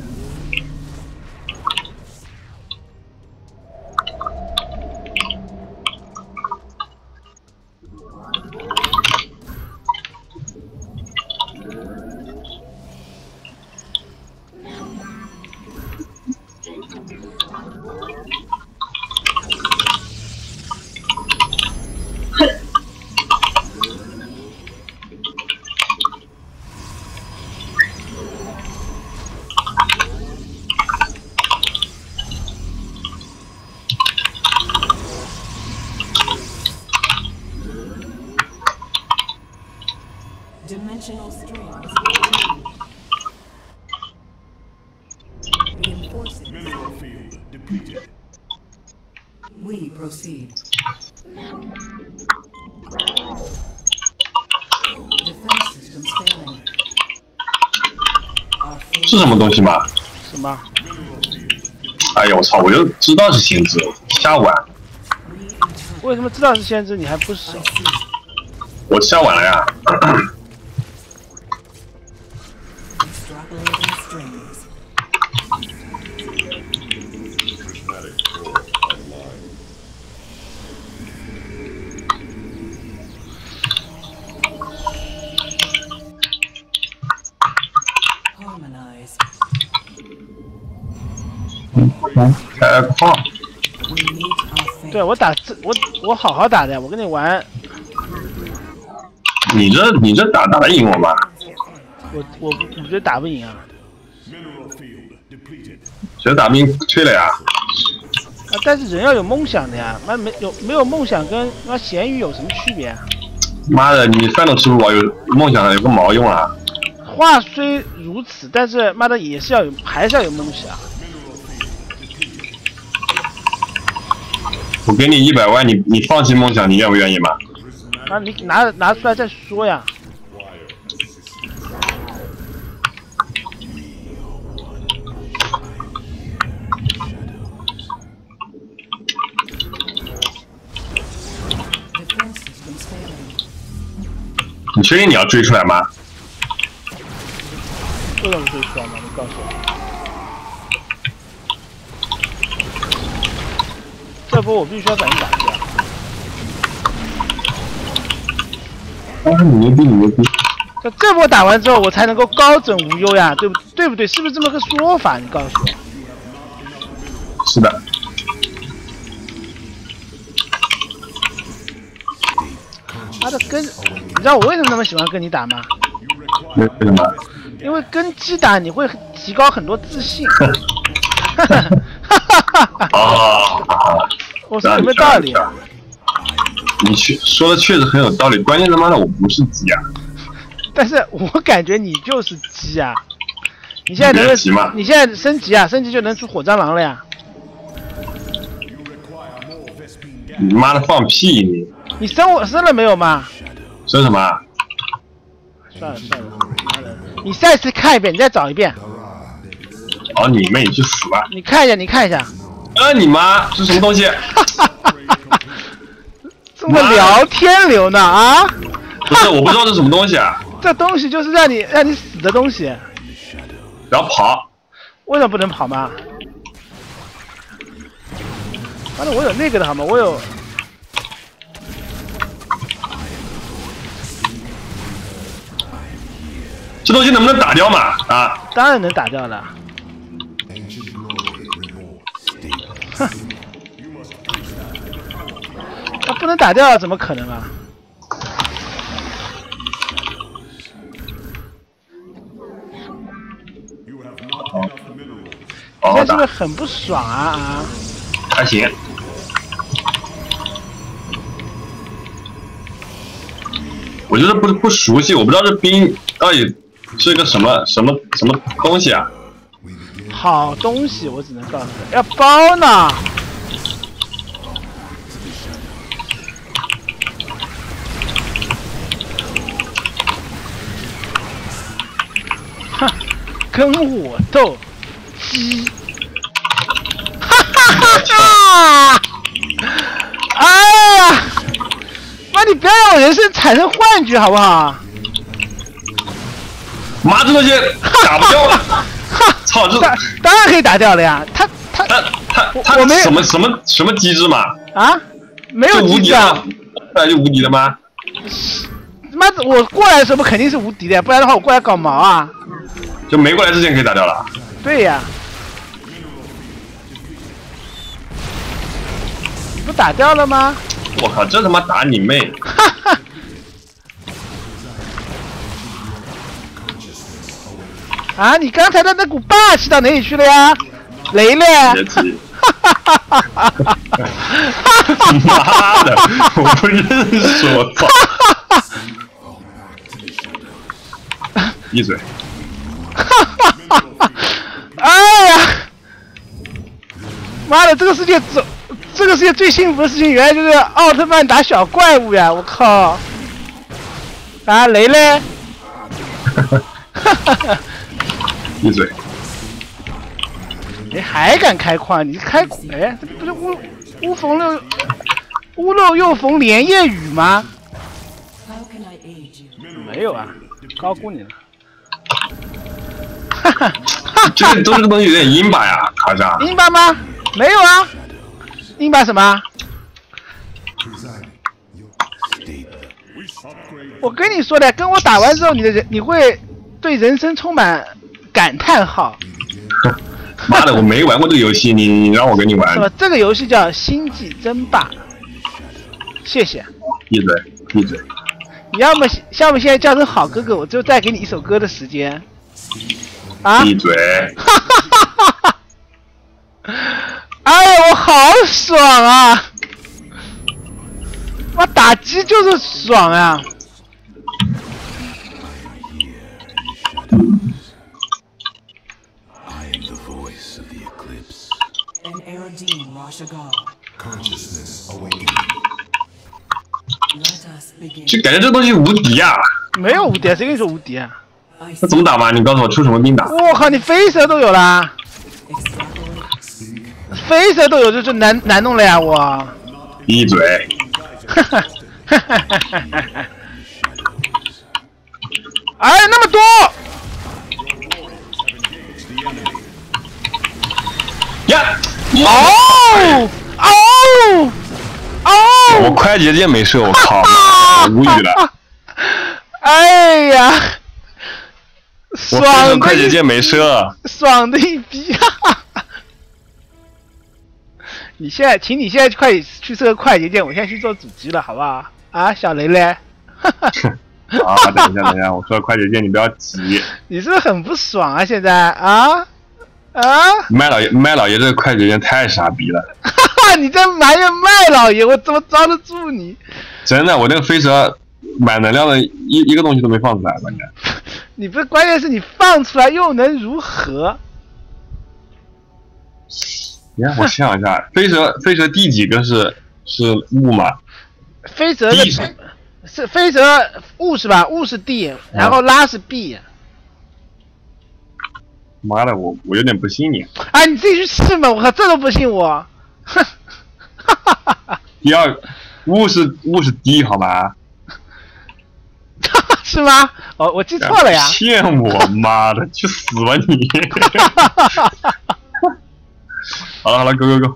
Dimensional streams. Reinforcing. Mineral field depleted. We proceed. Defense systems failing. Our 是什么东西吗？ 什么？ 哎呀，我操！我就知道是先知，瞎玩。 为什么知道是先知你还不使？ 我瞎玩了呀。 extrapolating strings. Prismatic core online. Harmonize. 开矿。 We meet our fate. 对我打这我我好好打的，我跟你玩， 你这你这打打得赢我吗？ 我我我觉得打不赢啊。 Mineral field depleted. 谁打不赢退了呀？ 啊，但是人要有梦想的呀，妈没有没有梦想跟妈咸鱼有什么区别啊？ 妈的，你饭都吃不饱，有梦想有个毛用啊！ 话虽如此，但是妈的也是要有，还是要有梦想。 我给你一百万，你你放弃梦想，你愿不愿意嘛？ 啊，你拿拿出来再说呀。 Defense systems failing. 你确定你要追出来吗？ 为什么追出来吗？你告诉我。这波我必须要把你打掉。 啊，你牛逼，你牛逼！ 这这波打完之后，我才能够高枕无忧呀，对不对不对？是不是这么个说法？你告诉我。 是的。 妈的跟，你知道我为什么那么喜欢跟你打吗？ 为什么？ 因为跟鸡打你会提高很多自信。哈哈哈哈哈！ 啊！ 我说有没有道理？ 你确说的确实很有道理，关键他妈的我不是鸡啊！ 但是我感觉你就是鸡啊！你现在能急嘛？ 你现在升级啊，升级就能出火蟑螂了呀！ 你妈的放屁你！ 你升我升了没有嘛？ 升什么？ 算了算了，妈的！你再次看一遍，你再找一遍。 哦，你妹，你去死吧！ 你看一下，你看一下。 呃，你妈是什么东西？ 这么聊天流呢啊？ 不是，我不知道这是什么东西啊。 这东西就是让你让你死的东西。 然后跑。 为什么不能跑吗？妈的，我有那个的好吗？我有。 这东西能不能打掉嘛？啊！ 当然能打掉了。哼，那不能打掉怎么可能啊？ 好好打现在是不是很不爽啊啊？ 还行。我觉得不不熟悉，我不知道这兵到底是个什么什么什么东西啊？ 好东西，我只能告诉你，要包呢。哼，跟我斗鸡，哈哈哈哈！ 不要让我人生产生幻觉好不好？ 妈，这东西打不掉了！操，这当当然可以打掉了呀，他他他他我他没什么什么什么机制嘛？ 啊，没就有机制啊无敌了，本来就无敌了吗？ 妈，我过来的时候不肯定是无敌的，不然的话我过来搞毛啊！ 就没过来之前可以打掉了。 对呀，你不打掉了吗？ 我靠，这他妈打你妹！ 哈哈。啊！你刚才的那股霸气到哪里去了呀，雷雷？ 别提！妈的，我不认识，我操！闭嘴！ 哎呀！妈的，这个世界总，这个世界最幸福的事情，原来就是奥特曼打小怪物呀！我靠！啊，雷雷！ 闭嘴！ 你还敢开矿？你开哎，这不是乌乌逢六屋漏又逢连夜雨吗？没有啊，高估你了。哈哈， 这个都这个东西有点阴吧呀，卡莎。 阴吧吗？没有啊，阴吧什么？我跟你说的，跟我打完之后，你的人你会对人生充满感叹号。 妈的，我没玩过这个游戏，你你让我跟你玩。 是吧？这个游戏叫《星际争霸》。谢谢。 闭嘴，闭嘴。 你要么要么现在叫声好哥哥，我就再给你一首歌的时间。啊！ 闭嘴！ 哈哈哈哈！哎呀，我好爽啊！我打击就是爽啊！ 就感觉这东西无敌啊！ 没有无敌，谁跟你说无敌啊？ 那怎么打嘛？你告诉我出什么兵打？ 我靠，你飞蛇都有啦！飞蛇都有就就难难弄了呀！我。 闭嘴！ 哈哈哈哈哈哈！哎，那么多！ 呀！ 哦哦哦！ 我快捷键没射，我靠！我无语了。 哎呀！爽的快捷键没射， 爽的一逼！哈哈！你现在，请你现在快去设个快捷键，我现在去做主机了，好不好？啊，小雷雷！哈哈！ 啊，等一下，等一下，我说快捷键，你不要急。 你是不是很不爽啊？现在啊啊！ 麦老爷，麦老爷这个快捷键太傻逼了。 哈哈！你在埋怨麦老爷，我怎么招得住你？ 真的，我那个飞蛇满能量的一一个东西都没放出来，关键。 你不是，关键是你放出来又能如何？ 你看，我想一下，飞蛇飞蛇第几个是是雾吗？ 飞蛇的是是飞蛇雾是吧？雾是 D， 然后拉是 B。 妈的，我我有点不信你。 啊，你自己去试嘛！我靠，这都不信我。哼！哈哈哈哈！ 第二，雾是雾是 D 好吗？ 是吗？哦，我记错了呀！ 骗我妈的，去死吧你！好了好了，go go go，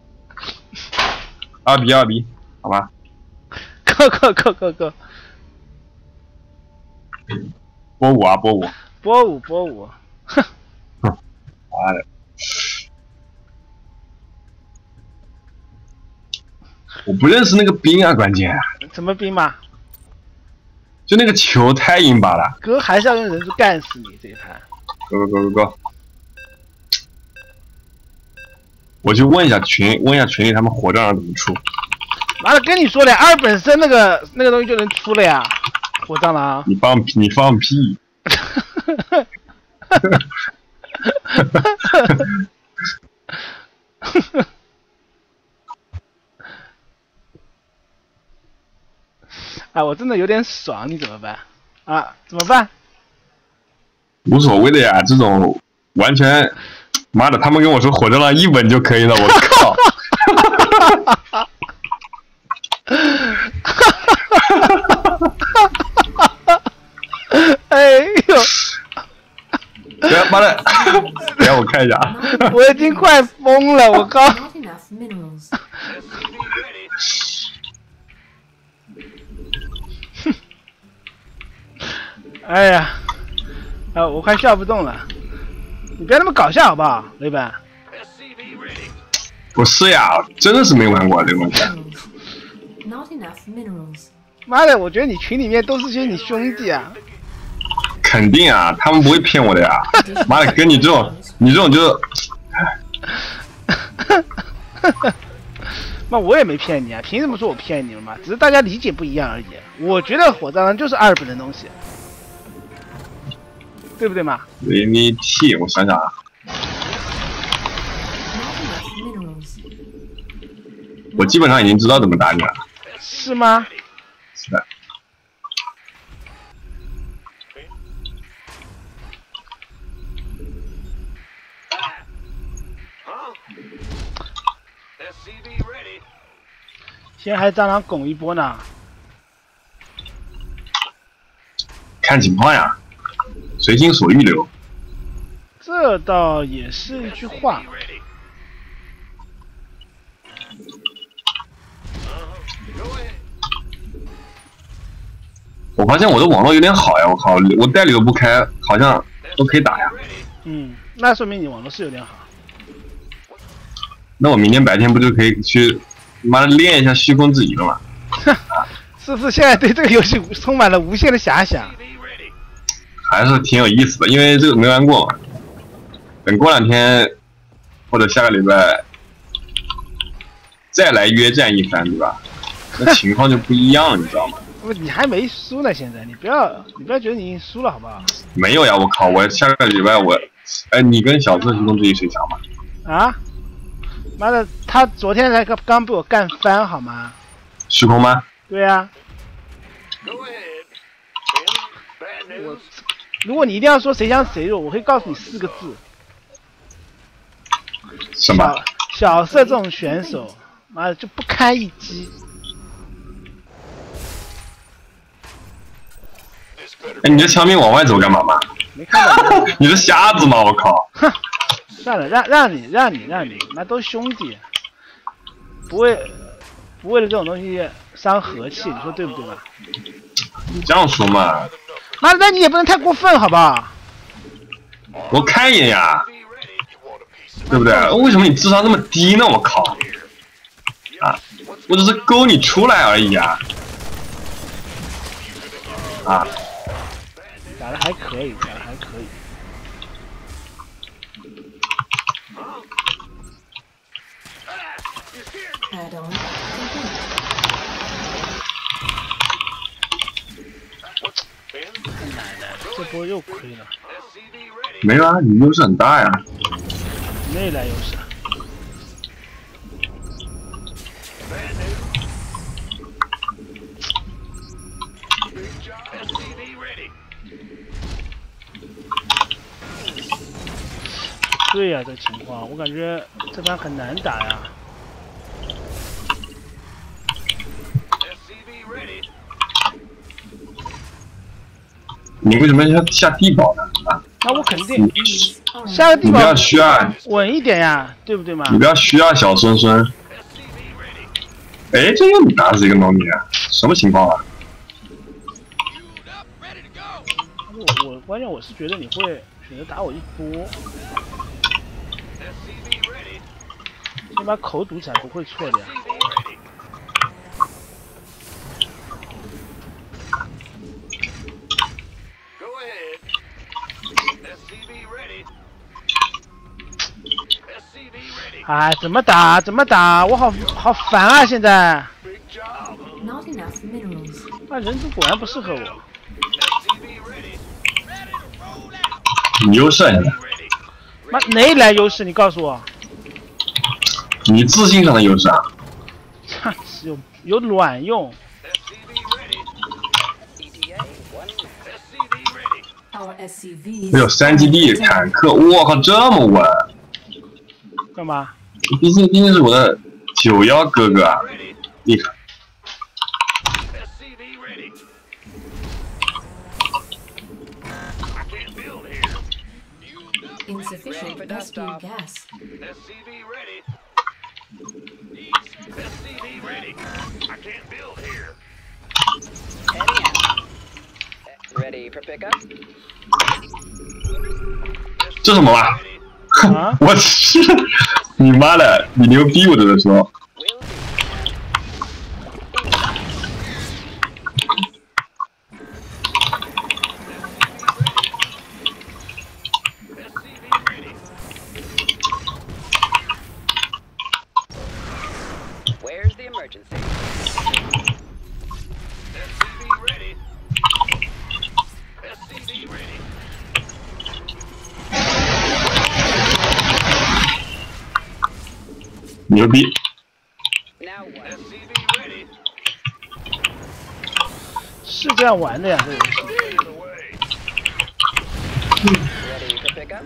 二比二比，好吧 ？go go go go go， 波五啊波五， 波五波五，哼！ 妈的！我不认识那个兵啊，关键。 什么兵嘛？ 就那个球太硬巴了， 哥还是要用人数干死你这一盘。 go go go go go！ 我去问一下群，问一下群里他们火葬人怎么出。 妈的，跟你说的，二本身那个那个东西就能出了呀，火葬狼。 你放屁！你放屁！ 哎，我真的有点爽，你怎么办？啊，怎么办？ 无所谓的呀，这种完全，妈的，他们跟我说火葬狼一稳就可以了，我靠！ 妈的，等下我看一下啊。 我已经快疯了，我靠！ Not enough minerals. S C V ready. 哎呀，啊，我快笑不动了。你不要那么搞笑好不好，雷本？ S C V ready. 不是呀，真的是没玩过这个东西。 Minerals. Not enough minerals. 妈的，我觉得你群里面都是些你兄弟啊！ 肯定啊，他们不会骗我的呀。妈的，跟你这种，你这种就， 妈，我也没骗你啊，凭什么说我骗你了嘛？只是大家理解不一样而已。我觉得火葬场就是二本的东西，对不对嘛？ 维尼 T， 我想想啊， Not enough minerals. 我基本上已经知道怎么打你了。 是吗？ 是的。 Huh? S C V ready. 现在还蟑螂拱一波呢。 看情况呀，随心所欲流。 这倒也是一句话。 Ready. Uh-huh. Go ahead. 我发现我的网络有点好呀，我靠，我代理都不开，好像都可以打呀。 Ready. 嗯，那说明你网络是有点好。 那我明天白天不就可以去，妈的练一下虚空之影了吗？ 是不是现在对这个游戏充满了无限的遐想？ S C V ready. 还是挺有意思的，因为这个没玩过嘛。等过两天或者下个礼拜再来约战一番，对吧？那情况就不一样了，你知道吗？ 不，你还没输呢，现在你不要你不要觉得你已经输了，好不好？ 没有呀，我靠，我下个礼拜我，哎，你跟小智虚空之影谁强嘛？ 啊？妈的，他昨天才刚刚被我干翻，好吗？ 虚空吗？ 对啊， Go ahead. Bad news. 如果你一定要说谁强谁弱，我会告诉你四个字： 什么？ 小小色这种选手，妈的就不堪一击。 哎，你这枪兵往外走干嘛嘛？ 没看到？ 你是瞎子吗？我靠！ 算了，让让你让你让你，那都兄弟，不为不为了这种东西伤和气，你说对不对吧？ 你这样说嘛， 妈的，那你也不能太过分，好不好？ 我看一眼呀， Be ready. You want a piece of 对不对？为什么你智商这么低呢？我靠！啊，我只是勾你出来而已啊！啊， 打的还可以，打的还可以。 Add-on complete. 奶奶的，这波又亏了， S C V ready. 没有啊，你优势很大呀。 没来优势。 Bad news. Big job. S C V ready. 对呀、这情况我感觉这盘很难打呀。 S C V ready. 你为什么要下地堡呢？啊， 那我肯定 These are 下个地堡你不要虚啊， 稳一点呀，对不对嘛？ 你不要虚啊，小孙孙。 S C V ready. 哎，这又打死一个农民啊？什么情况啊？ 我我关键我是觉得你会选择打我一波， S C V ready. 先把口堵起来不会错的呀。 S C V ready. Go ahead. S C V ready. S C V ready. 哎，怎么打怎么打，我好好烦啊！现在， Big job. not enough minerals. 那人族果然不适合我。 S C V ready. 你优势啊现在， Ready. 妈哪里来优势？你告诉我。 你自信上的优势啊？ 哈，有有卵用。 S C V ready. S C V ready. Our S C Vs. 还有三基地坦克，我靠，这么稳！ 干嘛？ 毕竟毕竟是我的九幺哥哥啊， Ready. 厉害！ S C V ready. I can't build here. Insufficient rescue gas. S C V ready. S C V ready. I can't build here. Heading out. Ready for pickup? 这什么玩意？ 啊我去！你妈的，你牛逼！我只能说， Will do. S C V ready. Where's the emergency? S C V ready. S C V ready. 牛逼！ Now what? S C V ready. 是这样玩的呀，这个游戏。 Get in the way. Ready for pickup?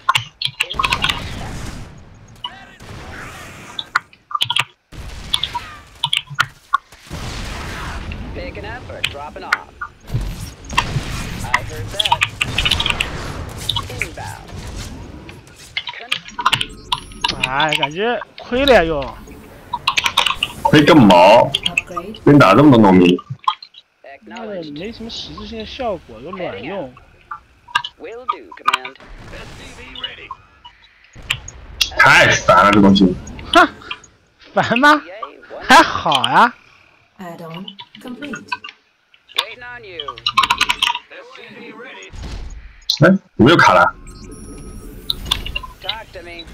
Picking up or dropping off? I heard that. Inbound. Con- 哎，感觉亏了呀又。 亏个毛！ Upgrade. 给你打这么多农民， 妈的， Acknowledged. 没什么实质性的效果，又卵用。 Will do, command. S C V ready. 太烦了这东西。 哼，烦吗？ Yay, one. 还好呀。 Add-on complete. Waiting on you. S C V ready. 哎，怎么又卡了？ Talk to me.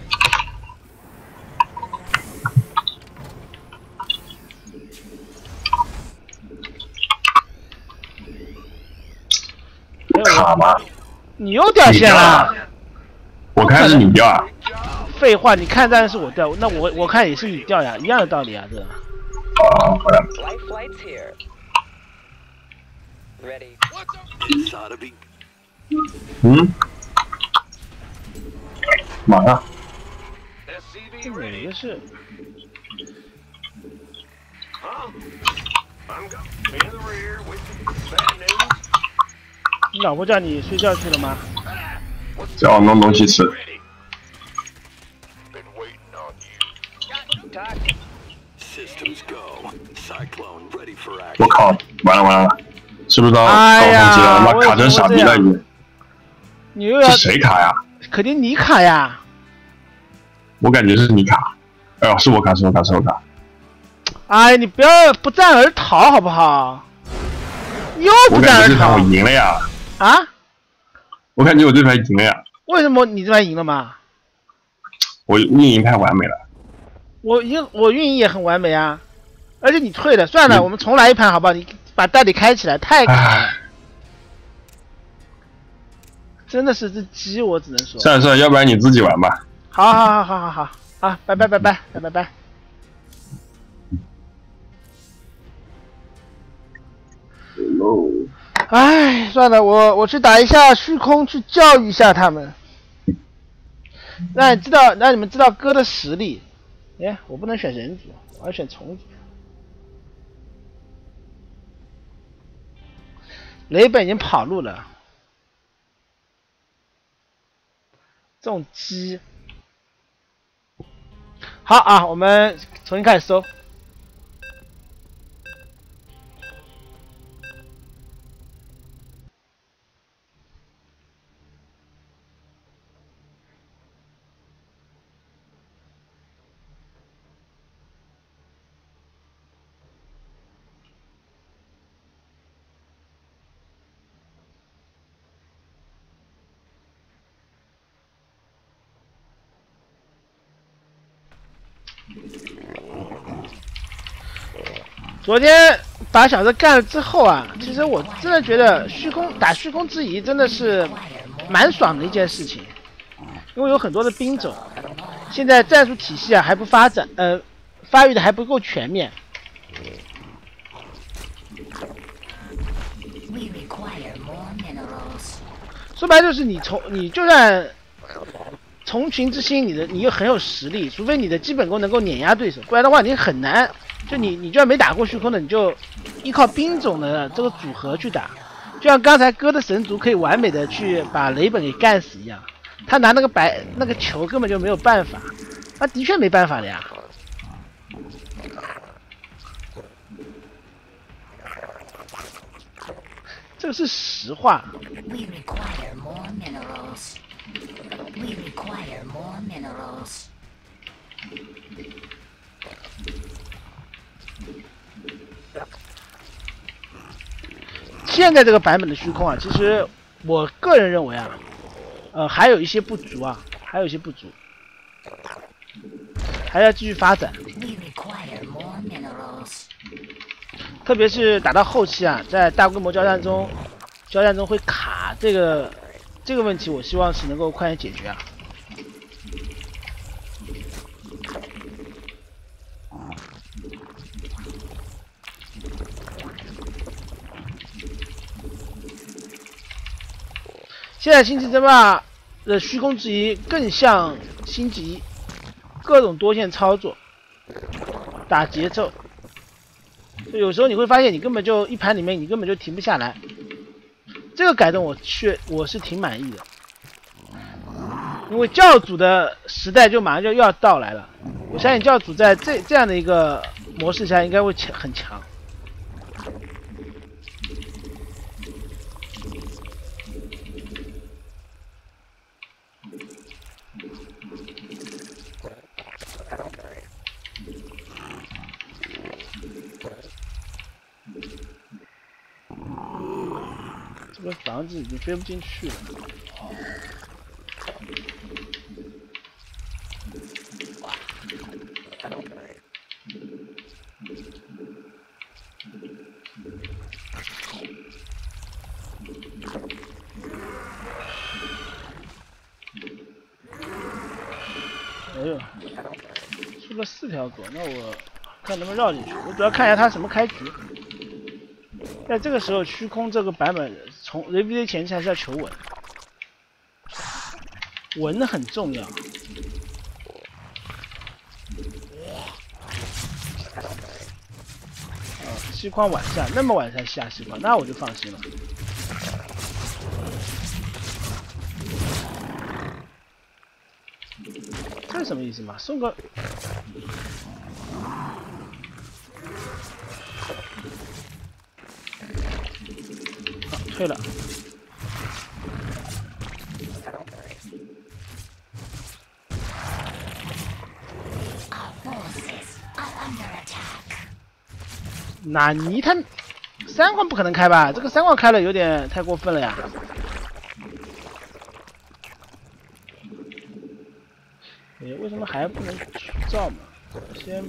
卡吗？ 你又掉线了。 我看是你掉啊。 废话，你看当然是我掉，那我我看也是你掉呀，一样的道理啊，这。 哦，好的。 Life flights here. Ready. This ought to be. 嗯。马上。 S C 这 V 哪 ready. 个是？ Huh? I'm go- in the rear with bad news. 你老婆叫你睡觉去了吗？ 叫我弄东西吃。 Ready. Been waiting on you. Talk. Systems go. Cyclone ready for 我 action. 靠，完了完了，是不是到到哎空呀机了？他妈我也卡成傻逼了已经。 你又要是谁卡呀？ 肯定你卡呀！ 我感觉是你卡。哎呦，是我卡，是我卡，是我卡。 哎，你不要不战而逃好不好？又我不战而逃感觉这盘我赢了呀！ 啊？ 我感觉我这盘赢了呀！ 为什么你这盘赢了嘛？ 我运营太完美了。 我运我运营也很完美啊，而且你退了，算了， 嗯我们重来一盘好不好？你把代理开起来，太卡了唉， 真的是只鸡，我只能说。 算了算了，要不然你自己玩吧。 好好好好好好，好，拜拜拜拜拜拜拜。唉，算了，我我去打一下虚空，去教育一下他们，让你知道，让你们知道哥的实力。哎，我不能选人族，我要选虫族。雷本已经跑路了，这种鸡。好啊，我们重新开始搜。昨天把小子干了之后啊，其实我真的觉得虚空打虚空之遗真的是蛮爽的一件事情，因为有很多的兵种，现在战术体系啊还不发展，呃，发育的还不够全面。说白就是你从你就算从群之心，你的你又很有实力，除非你的基本功能够碾压对手，不然的话你很难。就你你就算没打过虚空的，你就依靠兵种的这个组合去打，就像刚才哥的神族可以完美的去把雷本给干死一样。 他拿那个白那个球根本就没有办法，他的确没办法的呀。这个是实话。 We require more minerals. We require more minerals. 现在这个版本的虚空啊，其实我个人认为啊，呃，还有一些不足啊，还有一些不足，还要继续发展。 We require more minerals. 特别是打到后期啊，在大规模交战中，交战中会卡这个这个问题，我希望是能够快点解决啊。现在星际争霸的虚空之遗更像星际一，各种多线操作，打节奏。就有时候你会发现，你根本就一盘里面你根本就停不下来。这个改动我确我是挺满意的，因为教主的时代就马上就要到来了。我相信教主在这这样的一个模式下应该会强很强。这个房子已经飞不进去了。哎呦，出了四条狗，那我看能不能绕进去。我主要看一下它什么开局。在这个时候，虚空这个版本从 R V D 前期还是要求稳，稳很重要。啊，细框晚下，那么晚才下细框，那我就放心了。这是什么意思嘛？送个。退了。纳尼他三矿不可能开吧？这个三矿开了有点太过分了呀！哎，为什么还不能去造嘛？先。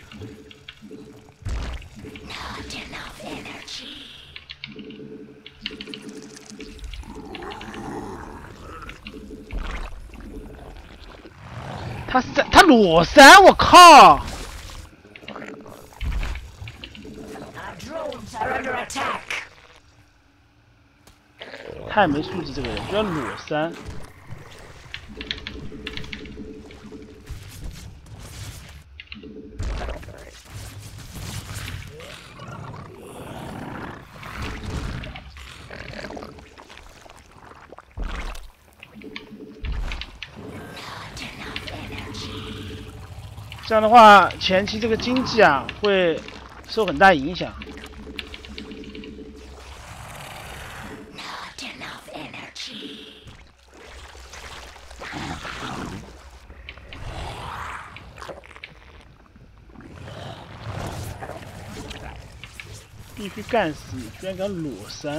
他三，他裸三，我靠！太没素质，这个人居然裸三。这样的话，前期这个经济啊会受很大影响。必须干死你！居然敢裸三！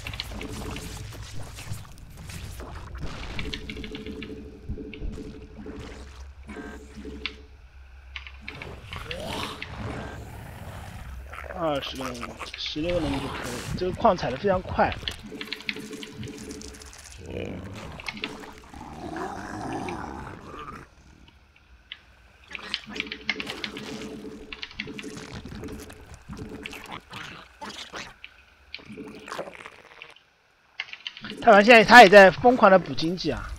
二十个能力，十六个能力就可以。这个矿踩的非常快。太晚现在他也在疯狂的补经济啊，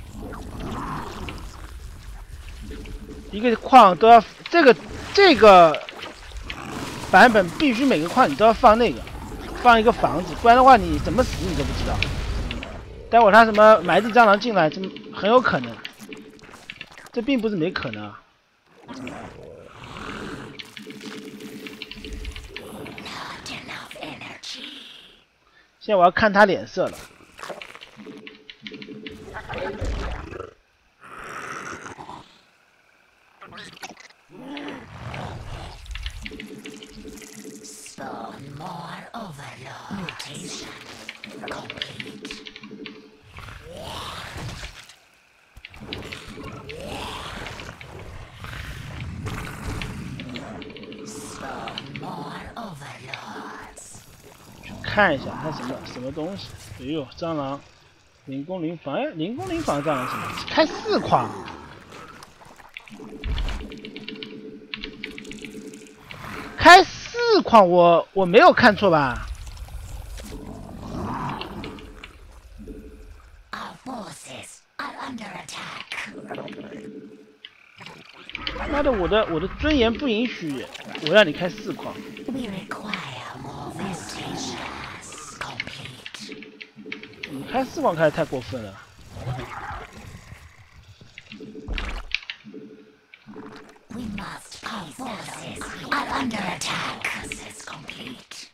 一个矿都要这个这个版本必须每个矿你都要放那个放一个房子，不然的话你怎么死你都不知道。 待会儿他什么埋地蟑螂进来，这很有可能，这并不是没可能啊。 现在我要看他脸色了。 Spawn more overlord. Mutation complete. Spawn more overlords. 看一下它什么什么东西。哎呦，蟑螂，零攻零防，哎，零攻零防蟑螂什么？开四矿。开四矿，我我没有看错吧？ Our forces are under attack. 妈的，我的我的尊严不允许我让你开四矿。 We require more vestiges. Complete. 你开四矿开的太过分了。 We must. Our forces are under attack. Process complete.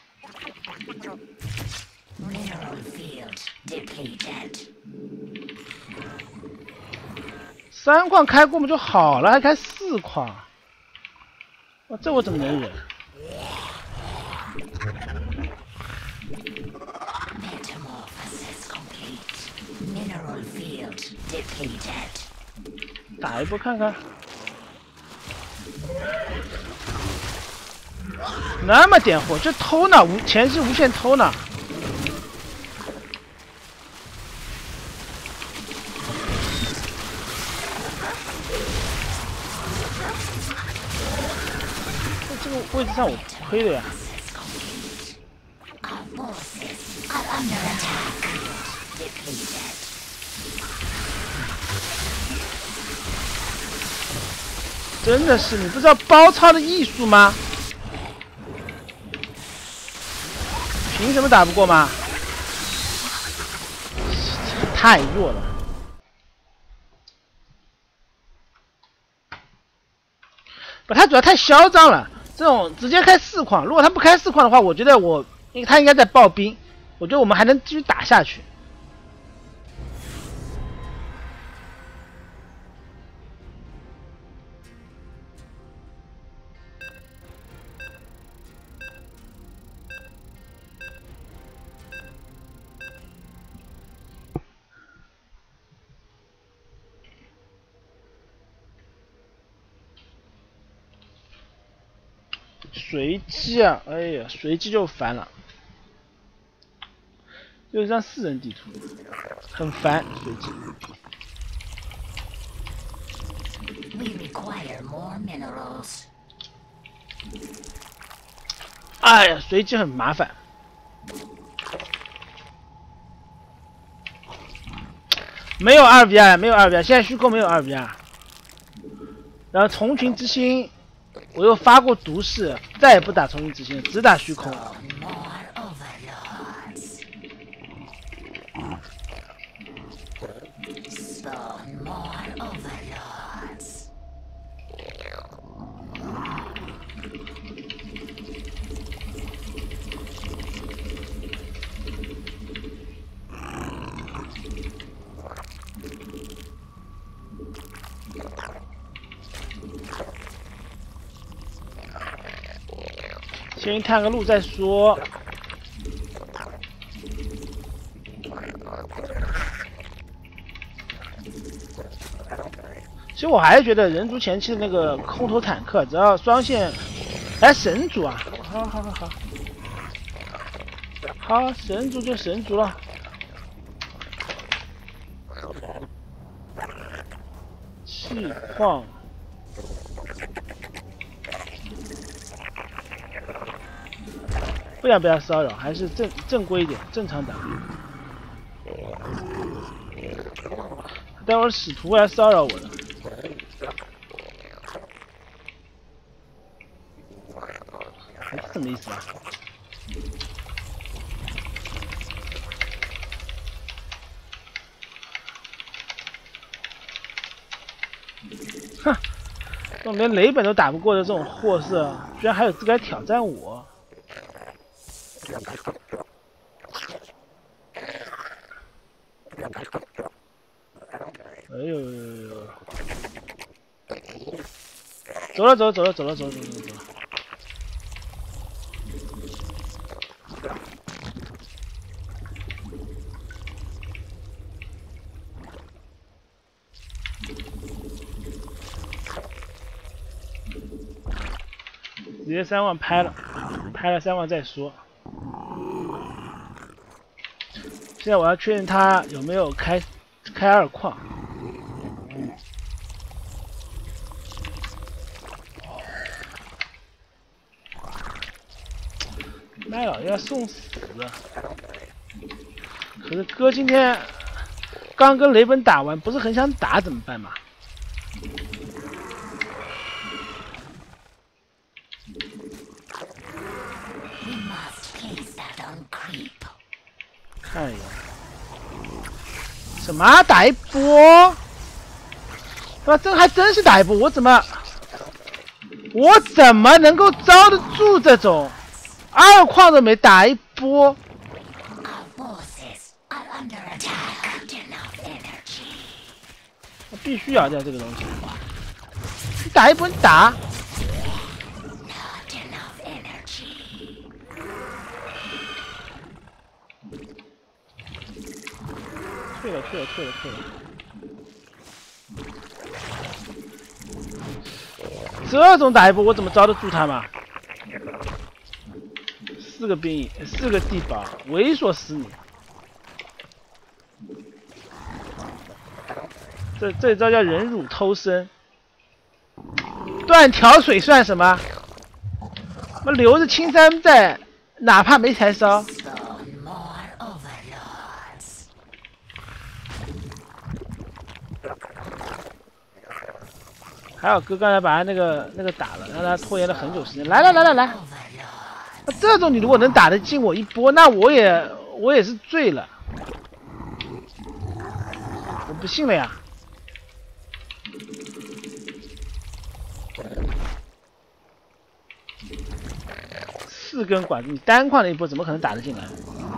Mineral field depleted. 三矿开过不就好了，还开四矿，哇，这我怎么能忍？ Metamorphosis complete. Mineral field depleted. 打一波看看。那么点火，这偷呢？无前期无限偷呢？在这个位置上我亏了呀。 Our forces are under attack. Depleted. 真的是，你不知道包抄的艺术吗？凭什么打不过吗？太弱了。不，他主要太嚣张了。这种直接开四矿，如果他不开四矿的话，我觉得我，因为他应该在爆兵，我觉得我们还能继续打下去。 随机啊！哎呀，随机就烦了，又是张四人地图，很烦随机。 We require more minerals. 哎呀，随机很麻烦。没有二 V R， 没有二 V R， 现在虚空没有二 V R。然后虫群之心。 我又发过毒誓，再也不打重新执行，只打虚空。 More overlords. Spawn more overlords. 先探个路再说。其实我还是觉得人族前期的那个空投坦克，只要双线，哎，神族啊，好好好好，好神族就神族了。气矿。 不要不要骚扰，还是正正规一点，正常打。待会儿使徒来骚扰我的，还是什么意思啊？ 这种连雷本都打不过的这种货色，居然还有资格来挑战我！哎呦呦呦呦！走了走了走了走了走了走了走了！直接三万拍了，拍了三万再说。现在我要确认他有没有开开二矿。妈呀，要送死了！可是哥今天刚跟雷本打完，不是很想打，怎么办嘛？看一下，什么打一波？他妈这还真是打一波，我怎么我怎么能够招得住这种二矿都没打一波？我必须要掉这个东西，你打一波你打。退了退了退了退了！这种打一波我怎么招得住他嘛？四个兵役，四个地堡，猥琐死你！这这招叫忍辱偷生，断条水算什么？我留着青山在，哪怕没柴烧。还好哥刚才把他那个那个打了，让他拖延了很久时间。来来来来来，这种你如果能打得进我一波，那我也我也是醉了，我不信了呀！四根管子，你单矿的一波怎么可能打得进来？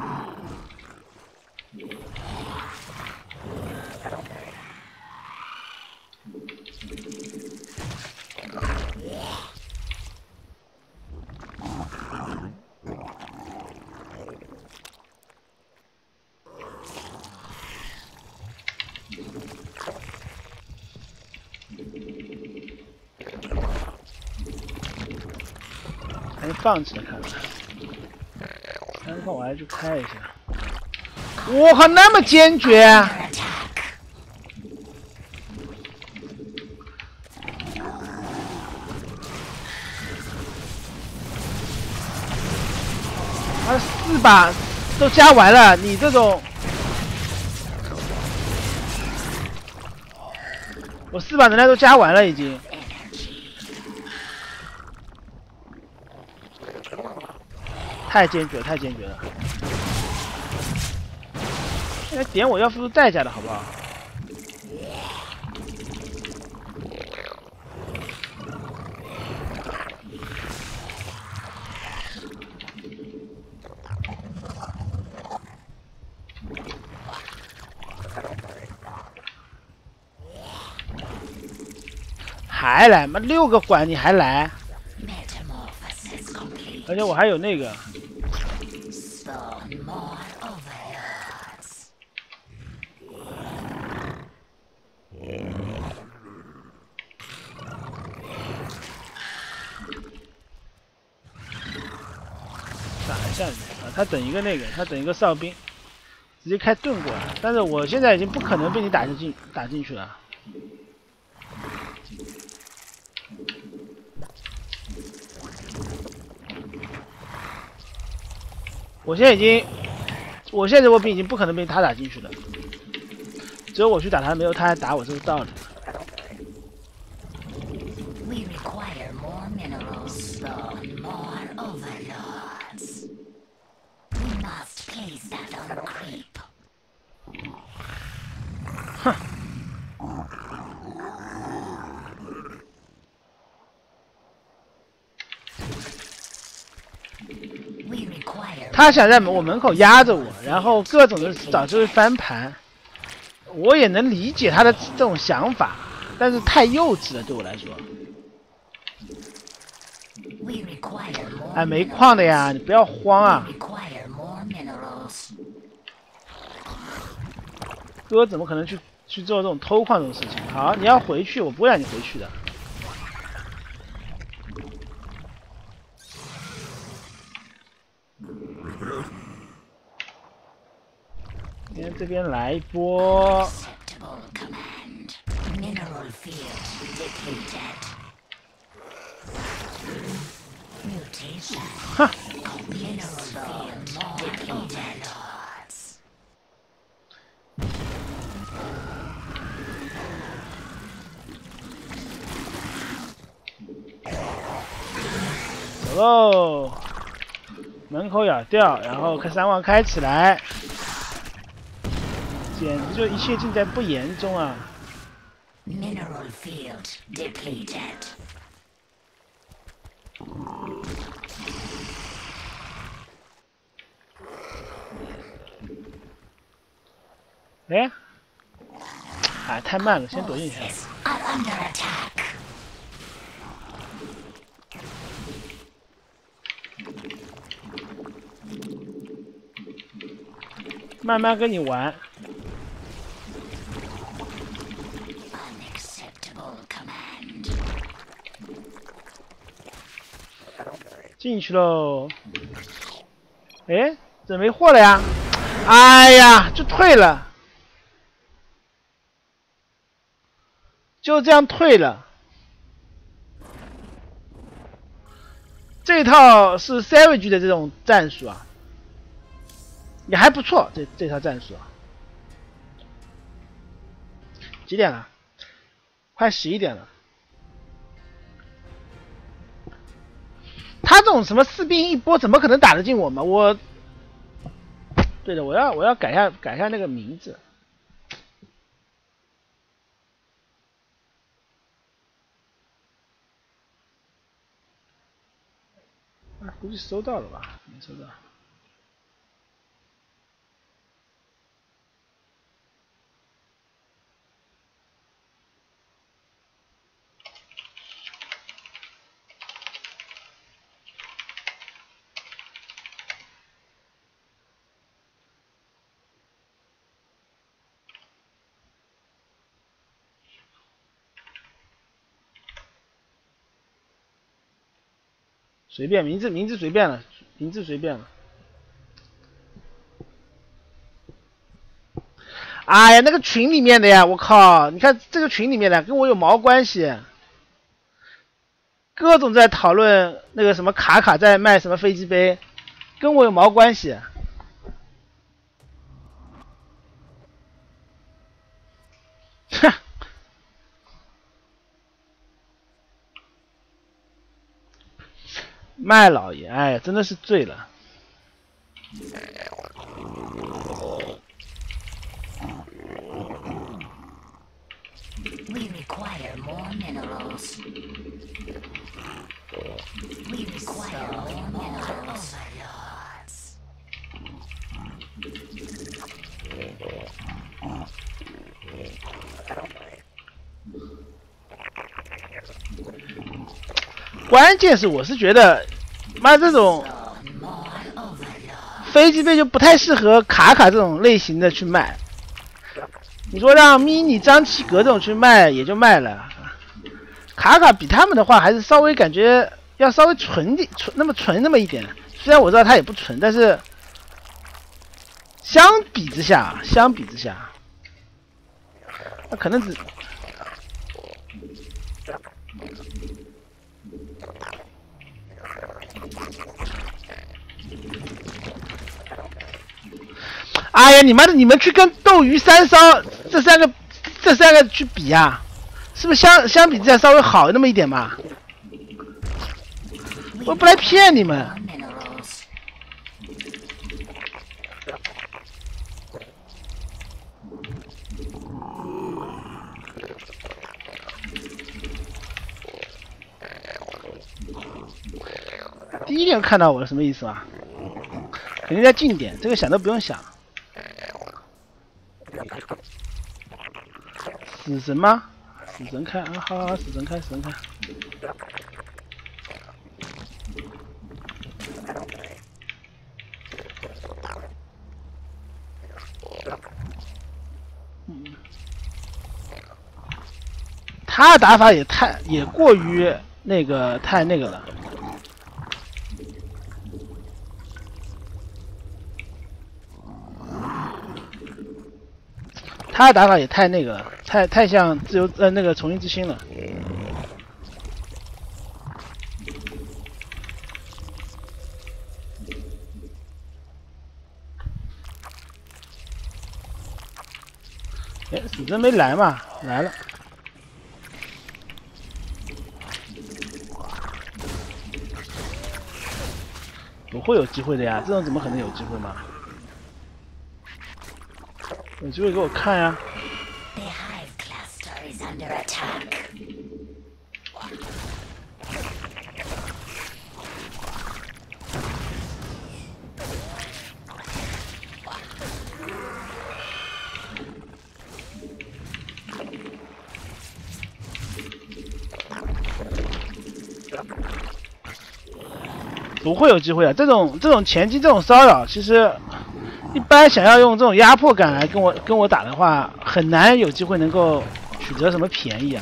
还放弃了，看看。单矿我还去开一下。我靠，那么坚决！他四把都加完了，你这种，我四把能量都加完了已经。太坚决了，太坚决了！现在点我要付出代价的好不好？还来吗？六个管你还来？而且我还有那个。打一下啊！他等一个那个，他等一个哨兵，直接开盾过来。但是我现在已经不可能被你打进打进去了。我现在已经，我现在这波兵已经不可能被他打进去了。只有我去打他，没有他来打我，这个道理。哼。 他想在我门口压着我，然后各种的找机会翻盘，我也能理解他的这种想法，但是太幼稚了对我来说。哎，没矿的呀，你不要慌啊。哥怎么可能去去做这种偷矿这种事情？好，你要回去，我不会让你回去的。今天这边来一波。哈。走喽！门口咬掉，然后看三万开起来，简直就一切尽在不言中啊 ！Mineral field depleted. 哎，哎，太慢了，先躲进去。慢慢跟你玩。进去喽。哎，怎么没货了呀？哎呀，就退了。就这样退了。这套是 Savage 的这种战术啊。也还不错，这这套战术啊。几点了？快十一点了。他这种什么四兵一波，怎么可能打得进我们？我，对的，我要我要改下改下那个名字。啊，估计收到了吧？没收到。随便，名字名字随便了，名字随便了。哎呀，那个群里面的呀，我靠！你看这个群里面的跟我有毛关系？各种在讨论那个什么卡卡在卖什么飞机杯，跟我有毛关系？哼！麦老爷，哎呀，真的是醉了。 We require more minerals. We require more minerals. Overlords. 关键是我是觉得，妈这种飞机杯就不太适合卡卡这种类型的去卖。你说让 mini 张启格这种去卖也就卖了，卡卡比他们的话还是稍微感觉要稍微纯点，纯那么纯那么一点。虽然我知道它也不纯，但是相比之下，相比之下，那可能只。哎呀，你妈的！你们去跟斗鱼三烧这三个、这三个去比啊，是不是相相比之下稍微好那么一点嘛？我不来骗你们。第一眼看到我什么意思啊？ 肯定在近点，这个想都不用想。死神吗？死神开啊，好好，死神开，死神开。嗯，他的打法也太也过于那个太那个了。他的打法也太那个了，太太像自由呃那个重新之星了。哎，死神没来嘛？来了。不会有机会的呀，这种怎么可能有机会嘛？有机会给我看呀！ The hive cluster is under attack. 不会有机会啊！这种这种前期这种骚扰，其实一般想要用这种压迫感来跟我跟我打的话，很难有机会能够取得什么便宜啊！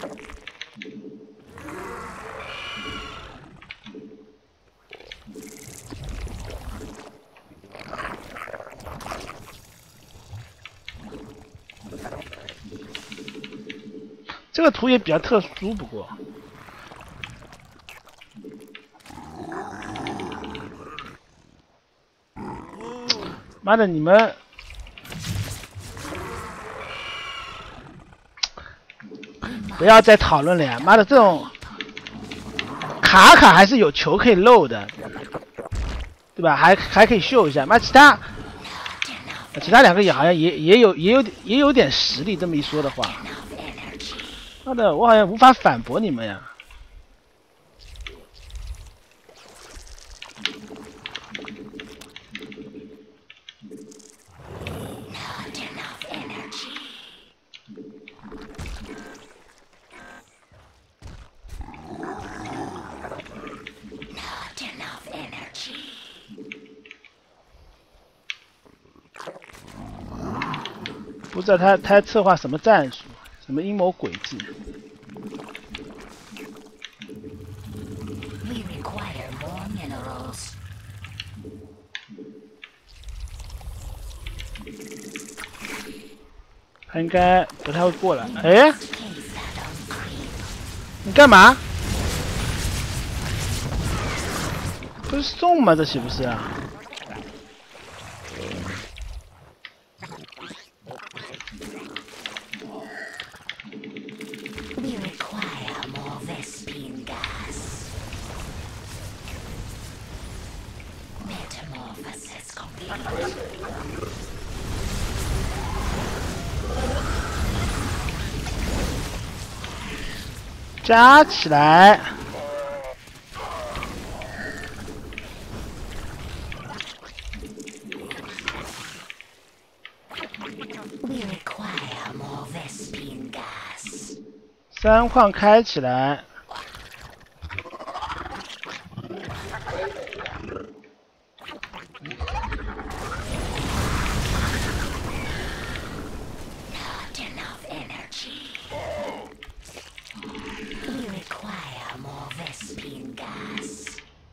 这个图也比较特殊，不过。 妈的，你们不要再讨论了呀！妈的，这种卡卡还是有球可以漏的，对吧？还还可以秀一下。妈，其他其他两个也好像也也有也有也有点实力。这么一说的话，妈的，我好像无法反驳你们呀。 不知道他他策划什么战术，什么阴谋诡计。 We require more minerals. 他应该不太会过来。哎，你干嘛？不是送吗？这岂不是啊？ We require more Vespine gas. Metamorphosis complete. 加起来。 We require more Vespine gas. 三矿开起来。 Not enough energy. We require more Vespine gas.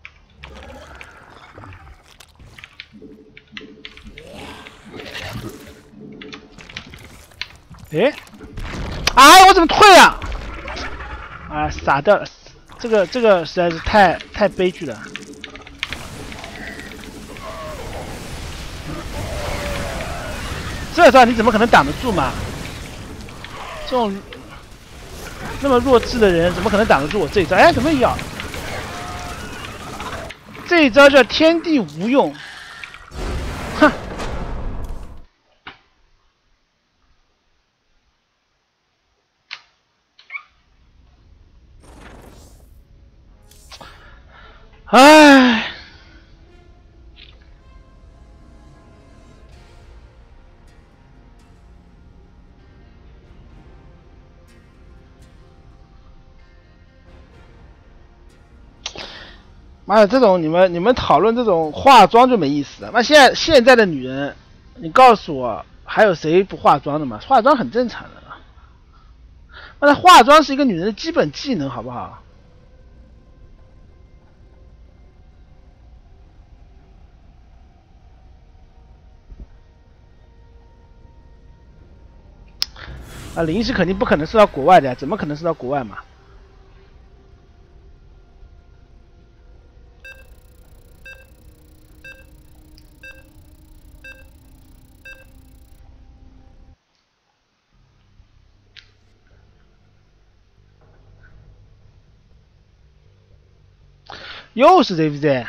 诶，啊！我怎么退啊？啊，傻掉了！这个这个实在是太太悲剧了。这招你怎么可能挡得住嘛？这种那么弱智的人怎么可能挡得住我这一招？哎，怎么咬？这一招叫天地无用。哼！唉， 妈的，这种你们你们讨论这种化妆就没意思了。那现在现在的女人，你告诉我还有谁不化妆的吗？化妆很正常的。那化妆是一个女人的基本技能，好不好？啊，零是肯定不可能是到国外的呀，怎么可能是到国外嘛？又是对不对？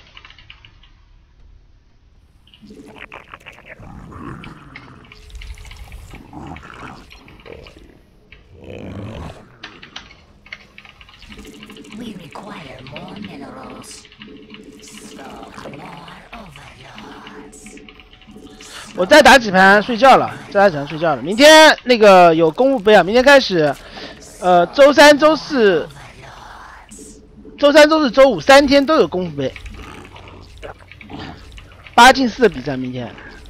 我再打几盘睡觉了，再打几盘睡觉了。明天那个有公务杯啊，明天开始，呃，周三、周四。周三、周四、周五三天都有功夫杯，八进四的比赛明天。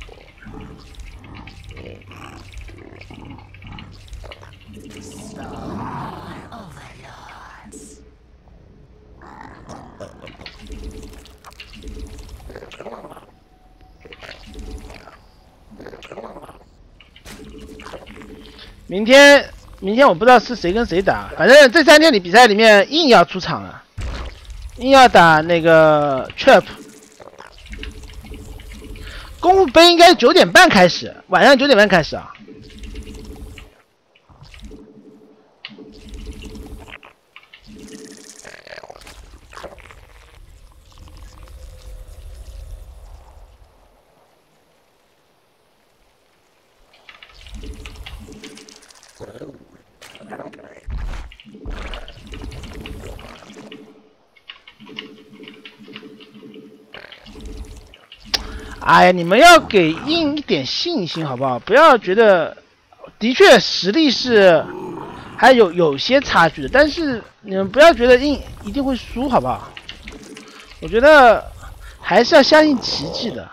明天，明天我不知道是谁跟谁打，反正这三天里比赛里面硬要出场了。硬要打那个 trap， 公务杯应该九点半开始，晚上九点半开始啊。哎呀，你们要给硬一点信心好不好？不要觉得，的确实力是还有有些差距的，但是你们不要觉得硬一定会输好不好？我觉得还是要相信奇迹的。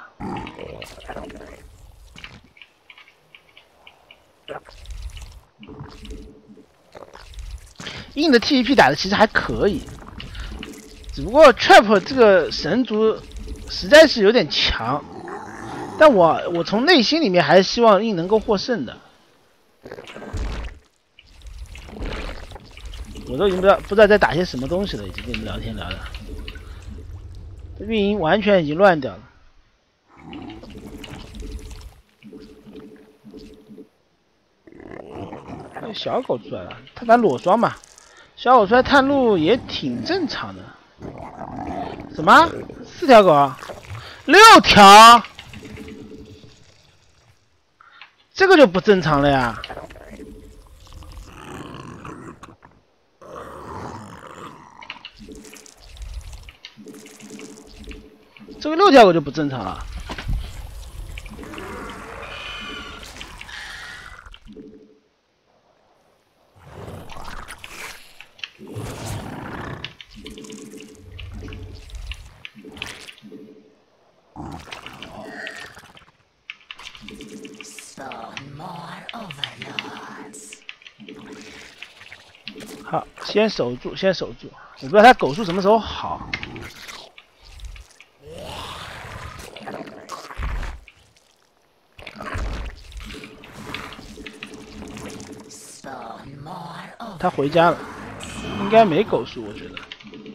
硬的 T V P 打的其实还可以，只不过 Trap 这个神族实在是有点强。但我我从内心里面还是希望硬能够获胜的。我都已经不知道不知道在打些什么东西了，已经跟你们聊天聊的，运营完全已经乱掉了。那小狗出来了，他打裸双嘛，小狗出来探路也挺正常的。什么？四条狗啊？六条？这个就不正常了呀！这个六条狗就不正常了。好，先守住，先守住。我不知道他狗数什么时候好。他回家了，应该没狗数，我觉得。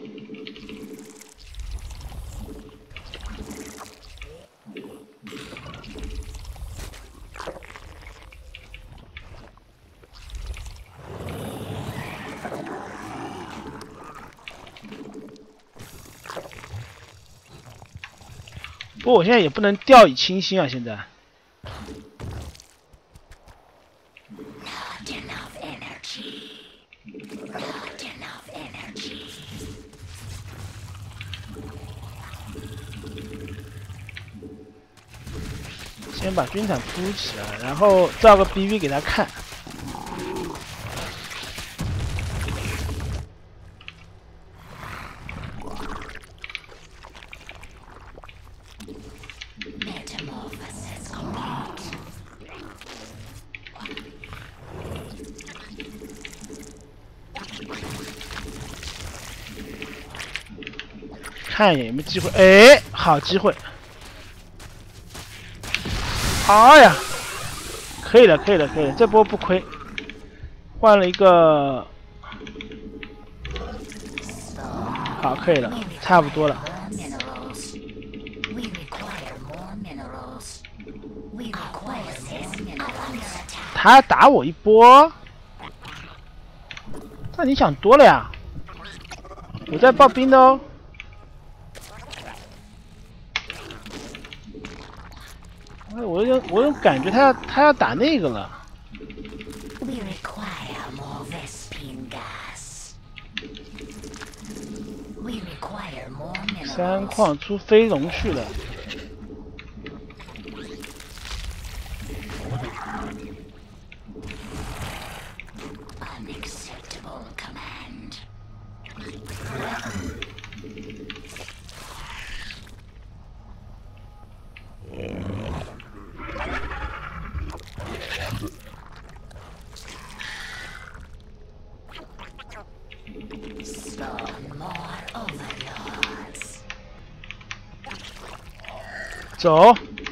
不过我现在也不能掉以轻心啊！现在，先把军毯铺起来，然后造个 B V 给他看。 看一眼有没有机会。哎，好机会！哎呀，可以了，可以了，可以了，这波不亏。换了一个，好，可以了，差不多了。 他打我一波，那你想多了呀！我在刨冰的哦。哎，我有我有感觉他要他要打那个了。三矿出飞龙去了。 走，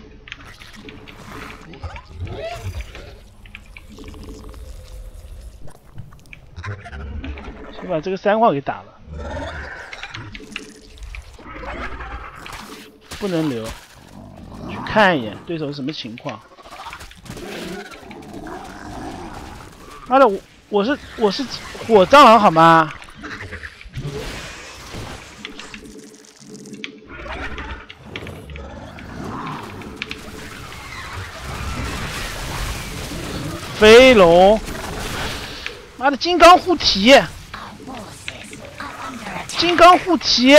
先把这个三矿给打了，不能留，去看一眼对手是什么情况。妈的，我我是我是火蟑螂好吗？ 飞龙，妈的金刚护体，金刚护体，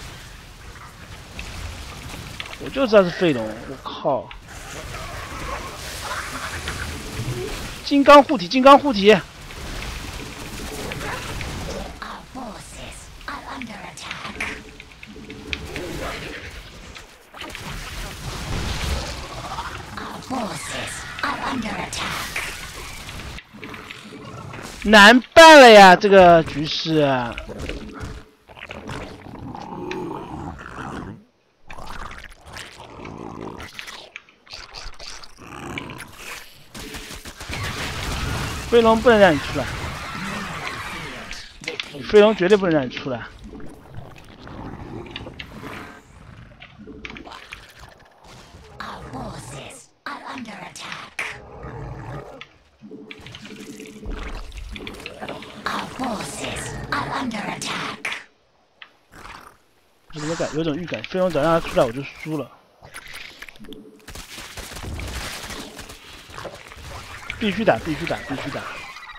我就知道是飞龙，我靠！金刚护体，金刚护体。 难办了呀，这个局势。飞龙不能让你出来，飞龙绝对不能让你出来。我怎么感有种预感，飞龙只要让他出来我就输了。必须打，必须打，必须打。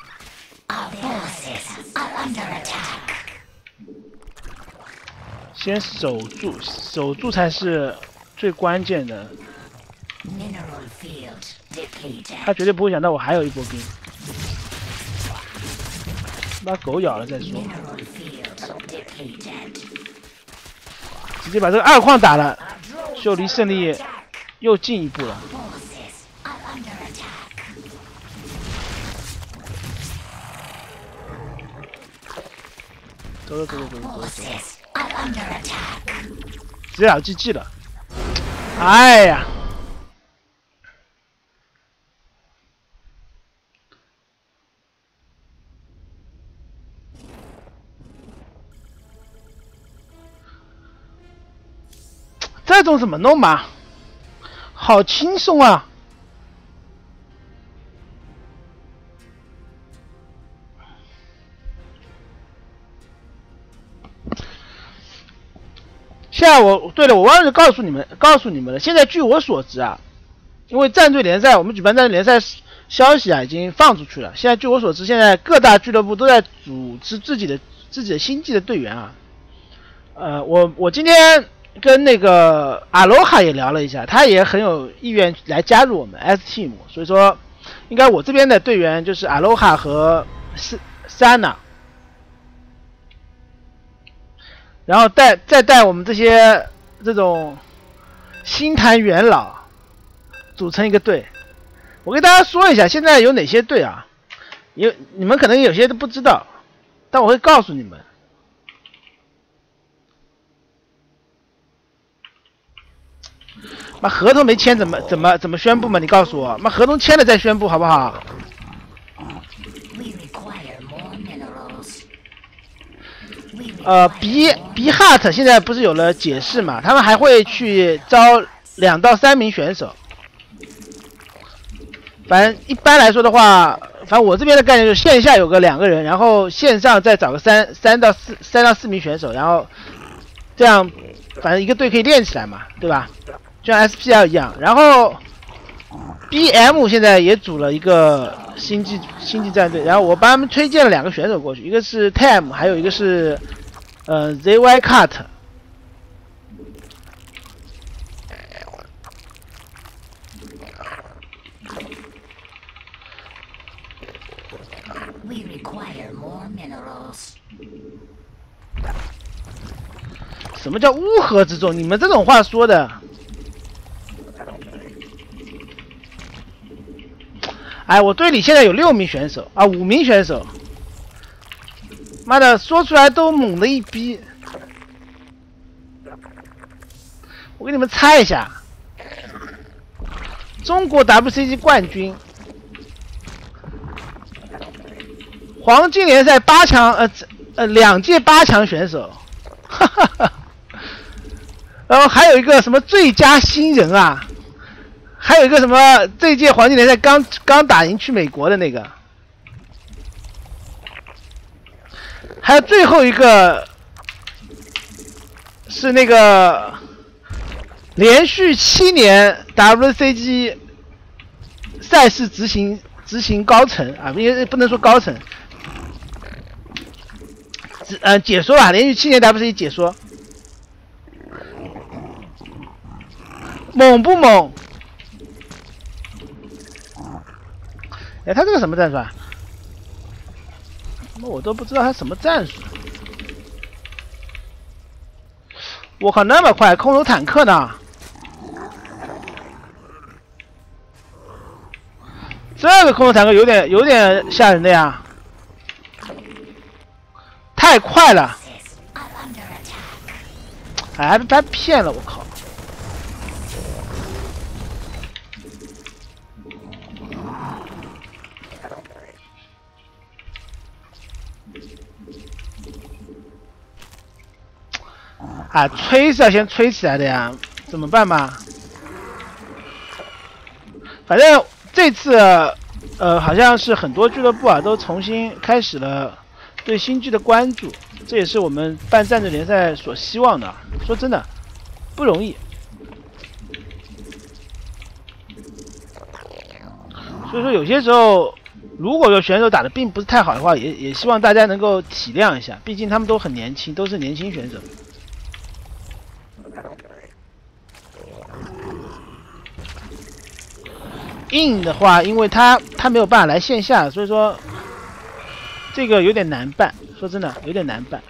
先守住，守住才是最关键的。他绝对不会想到我还有一波兵。把狗咬了再说。直接把这个二矿打了，就离胜利又进一步了。走走走走走走走，直接咬 G G 了。哎呀！这种怎么弄嘛？好轻松啊！现在我，对了，我忘了告诉你们，告诉你们了。现在据我所知啊，因为战队联赛，我们举办战队联赛消息啊已经放出去了。现在据我所知，现在各大俱乐部都在组织自己的自己的星际的队员啊。呃，我我今天跟那个阿罗哈也聊了一下，他也很有意愿来加入我们 S Team， 所以说，应该我这边的队员就是阿罗哈和珊娜。然后带再带我们这些这种星坛元老组成一个队。我跟大家说一下，现在有哪些队啊？有你们可能有些都不知道，但我会告诉你们。 妈合同没签怎么怎么怎么宣布嘛？你告诉我，妈合同签了再宣布好不好？ We require more minerals. We 呃 require ，B more B Hart 现在不是有了解释嘛？他们还会去招两到三名选手。反正一般来说的话，反正我这边的概念就是线下有个两个人，然后线上再找个三三到四三到四名选手，然后这样反正一个队可以练起来嘛，对吧？就像 S P L 一样。然后 B M 现在也组了一个星际星际战队，然后我帮他们推荐了两个选手过去，一个是 Tam， 还有一个是呃 Z Y Cut。 We require more minerals. 什么叫乌合之众？你们这种话说的，哎，我队里现在有六名选手啊，五名选手，妈的，说出来都猛的一逼。我给你们猜一下，中国 W C G 冠军，黄金联赛八强，呃呃，两届八强选手，哈哈哈。然后还有一个什么最佳新人啊，还有一个什么这届黄金联赛刚刚打赢去美国的那个，还有最后一个是那个连续七年 W C G 赛事执行执行高层啊，因为不能说高层，呃解说吧，连续七年 W C G 解说。 猛不猛？哎，他这个什么战术啊？那我都不知道他什么战术。我靠，那么快，空投坦克呢？这个空投坦克有点有点吓人的呀，太快了！ I'm under attack. 哎，还被他骗了，我靠！ 啊，吹是要先吹起来的呀，怎么办嘛？反正这次，呃，好像是很多俱乐部啊都重新开始了对星际的关注，这也是我们办战队联赛所希望的。说真的，不容易。所以说有些时候，如果说选手打得并不是太好的话，也也希望大家能够体谅一下，毕竟他们都很年轻，都是年轻选手。 硬的话，因为他他没有办法来线下，所以说这个有点难办。说真的，有点难办。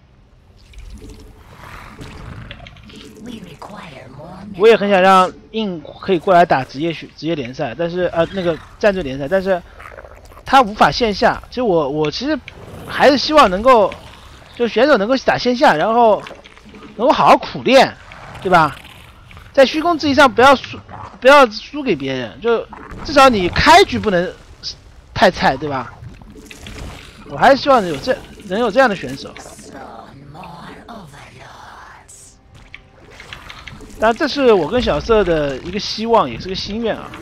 We require more 我也很想让硬可以过来打职业选职业联赛，但是呃那个战队联赛，但是他无法线下。其实我我其实还是希望能够，就选手能够打线下，然后能够好好苦练，对吧？在虚空之翼上不要输，不要输给别人，就至少你开局不能太菜，对吧？我还是希望有这能有这样的选手。 Spawn more overlords. 当然，这是我跟小色的一个希望，也是个心愿啊。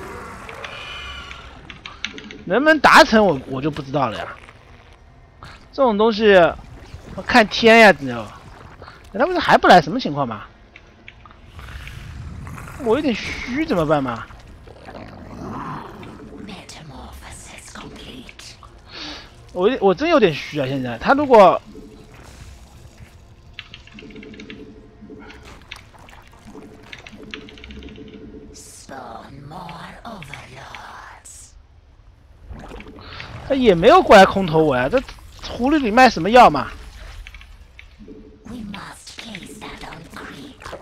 能不能达成我，我就不知道了呀。这种东西，我看天呀，你知道吧？他们还不来，什么情况嘛？我有点虚，怎么办嘛？ Metamorphosis complete. 我我真有点虚啊！现在他如果 Spawn more overlords. 他也没有过来空投我呀，这狐狸里卖什么药嘛？ We must place that on creep.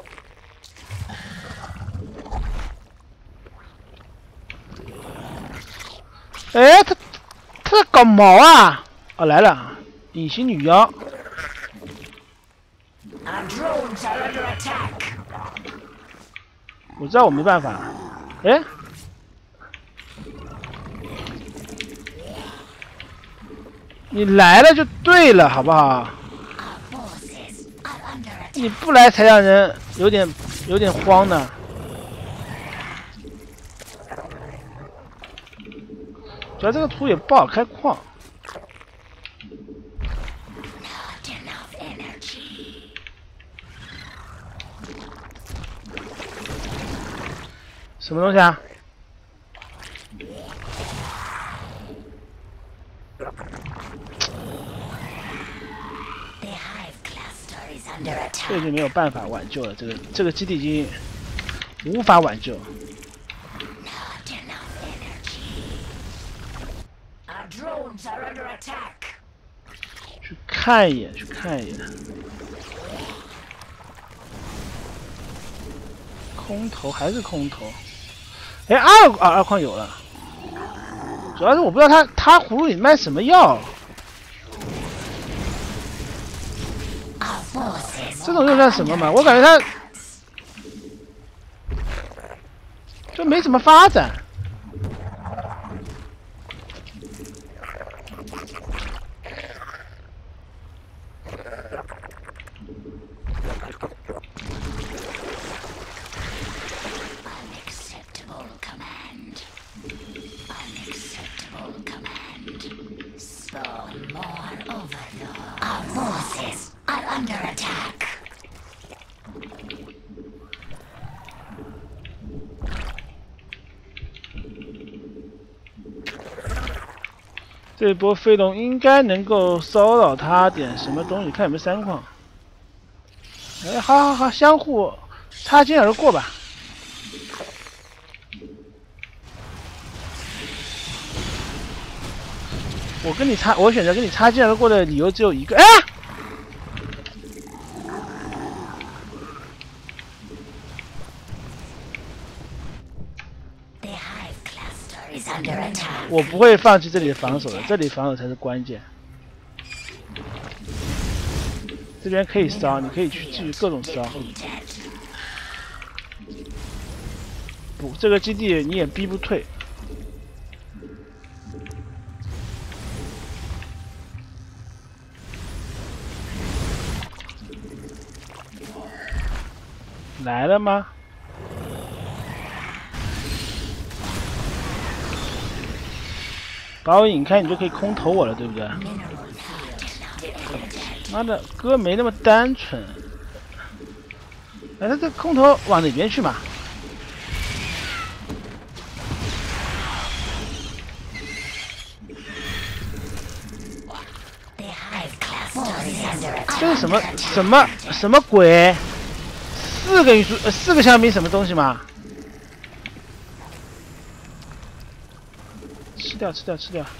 哎，他他在搞毛啊！哦，来了，隐形女妖。 Our drones are under attack. 我知道我没办法。哎，你来了就对了，好不好？你不来才让人有点有点慌呢。主要这个图也不好开矿。什么东西啊？这就没有办法挽救了，这个这个基地已经无法挽救。去看一眼，去看一眼。空投还是空投？哎，二啊二矿有了，主要是我不知道他他葫芦里卖什么药。这种又算什么嘛？我感觉他就没怎么发展。这波飞龙应该能够骚扰他点什么东西，看有没有三矿。哎，好好好，相互擦肩而过吧。我跟你擦，我选择跟你擦肩而过的理由只有一个。哎！我不会放弃这里的防守的，这里防守才是关键。这边可以烧，你可以去继续各种烧。不，这个基地你也逼不退。来了吗？把我引开，你就可以空投我了，对不对？妈的，哥没那么单纯。哎，他这空投往哪边去嘛？这是什么什么什么鬼？四个运输呃四个香槟什么东西嘛？吃掉吃掉吃掉！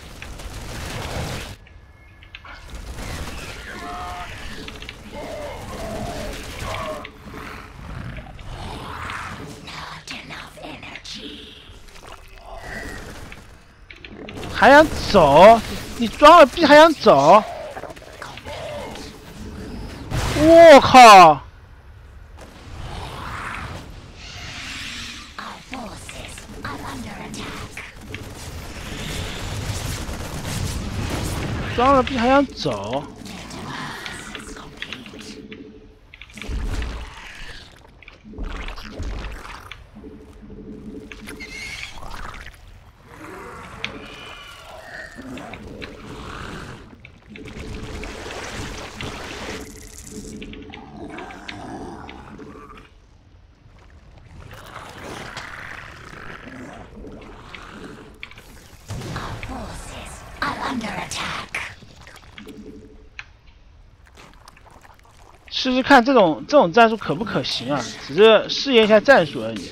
还想走？你装了逼还想走？我靠！装了逼还想走？试试看这种这种战术可不可行啊？只是试验一下战术而已。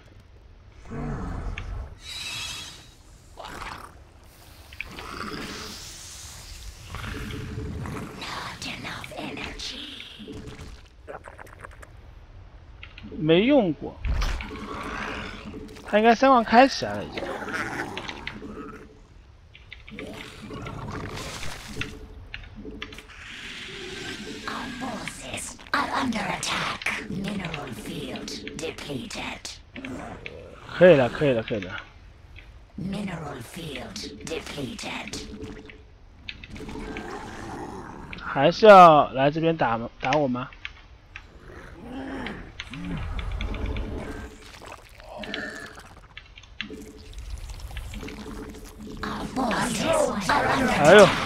没用过，他应该三矿开起来了已经。 Under attack. Mineral field field depleted. 可以了，可以了，可以了。 Mineral field depleted. 还是要来这边打打我吗？ 哎呦！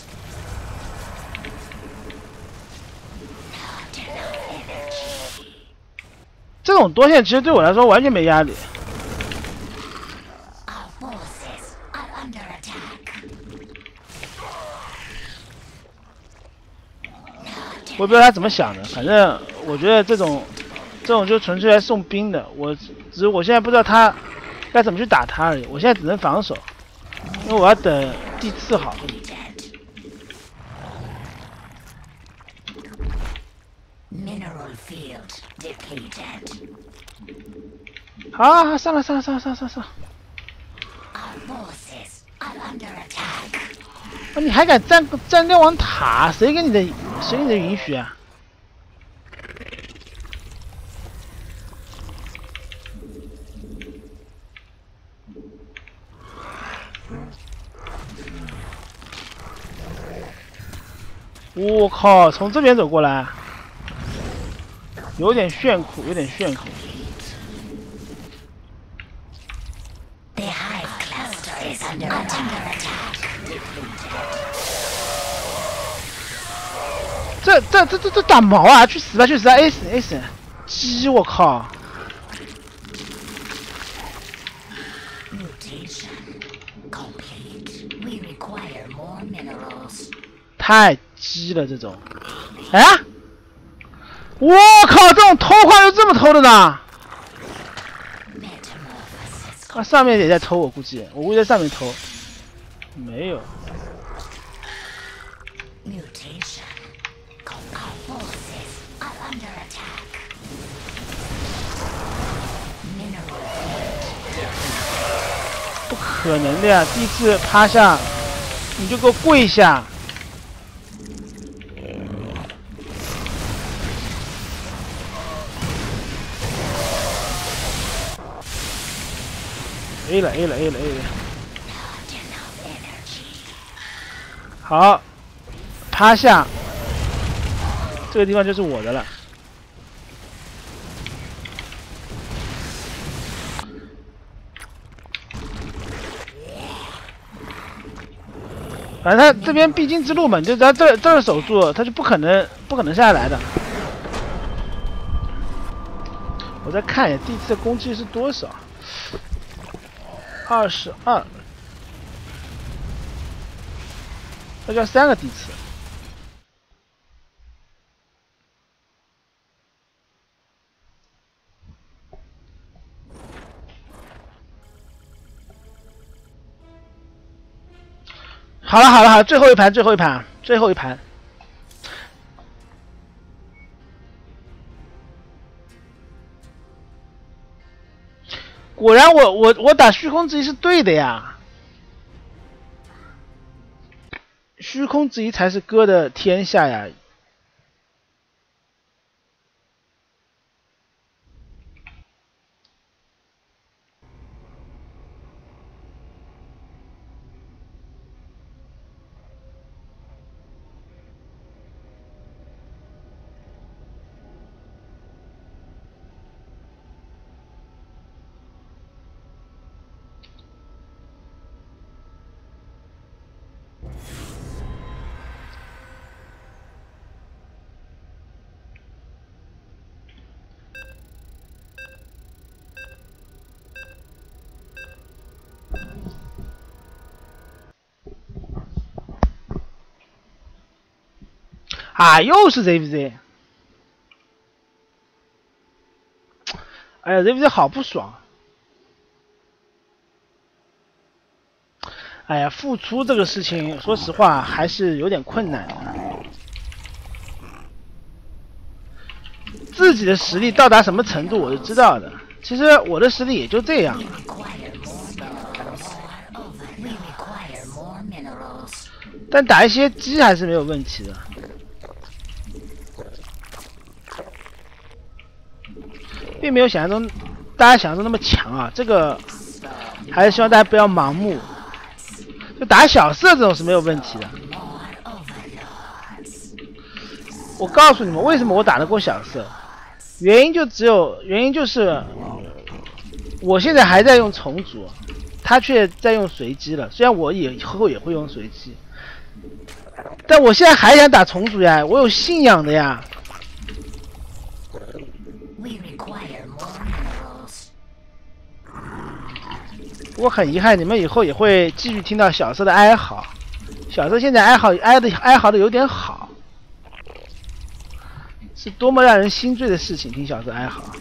这种多线其实对我来说完全没压力。我也不知道他怎么想的，反正我觉得这种这种就纯粹来送兵的。我只是我现在不知道他该怎么去打他而已。我现在只能防守。 因为我要等地刺好。好，好，上了，上了，上了，上了，上了。啊！你还敢占占瞭望塔？谁给你的？谁给你的允许啊？ 我靠！从这边走过来，有点炫酷，有点炫酷。这这这这这打毛啊！去死吧！去死吧 ！A 死 A 死！鸡！我靠！太鸡了这种！哎，我靠！这种偷话就这么偷的呢？啊，上面也在偷，我估计，我估计在上面偷，没有。不可能的呀！第一次趴下，你就给我跪下！ A 了 A 了 A 了 A 了，好，趴下，这个地方就是我的了。反正他这边必经之路嘛，你就在这这儿守住，他就不可能不可能下来的。我再看一下第一次的攻击是多少。 二十二，这叫三个地刺。好了好了好了，最后一盘最后一盘最后一盘。 果然我，我我我打虚空之翼是对的呀，虚空之翼才是哥的天下呀。啊，又是 Z V Z！ 哎呀 ，Z V Z 好不爽！哎呀，付出这个事情，说实话还是有点困难的。自己的实力到达什么程度，我是知道的。其实我的实力也就这样。但打一些鸡还是没有问题的。 并没有想象中大家想象中那么强啊。这个还是希望大家不要盲目，就打小色这种是没有问题的。我告诉你们，为什么我打得过小色？原因就只有原因就是，我现在还在用重组，他却在用随机了。虽然我也以后也会用随机，但我现在还想打重组呀，我有信仰的呀。我很遗憾，你们以后也会继续听到小色的哀嚎。小色现在哀嚎哀的哀嚎的有点好。是多么让人心醉的事情！听小色哀嚎，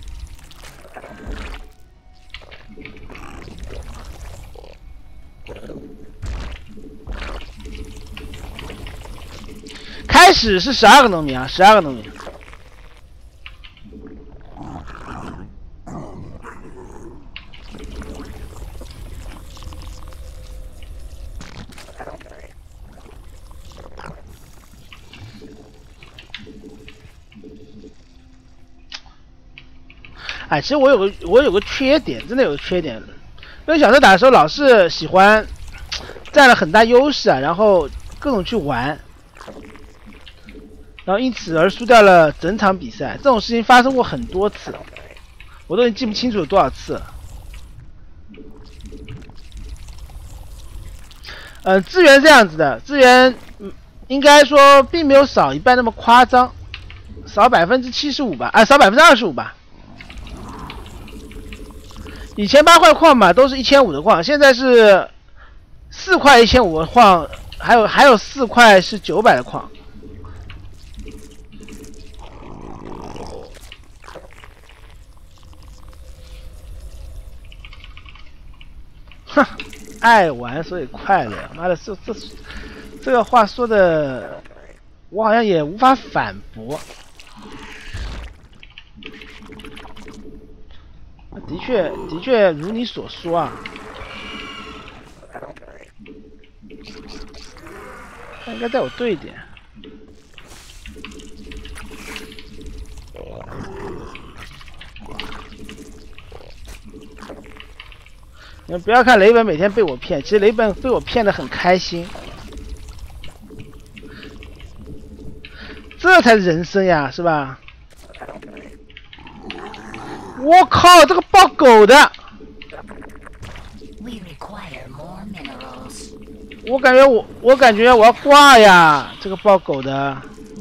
开始是十二个农民啊，十二个农民。哎，其实我有个我有个缺点，真的有个缺点，跟小色打的时候老是喜欢占了很大优势啊，然后各种去玩，然后因此而输掉了整场比赛。这种事情发生过很多次，我都已经记不清楚有多少次了。呃，资源这样子的，资源嗯应该说并没有少一半那么夸张，少百分之七十五吧，啊，少百分之二十五吧。以前八块矿嘛，都是一千五的矿，现在是四块一千五的矿，还有还有四块是九百的矿。哼，爱玩所以快乐，妈的，这这这个话说的，我好像也无法反驳。的确，的确如你所说啊。他应该带我对一点。你们不要看雷本每天被我骗，其实雷本被我骗得很开心。这才是人生呀，是吧？我靠，这个爆狗的！我感觉我，我感觉我要挂呀！这个爆狗的。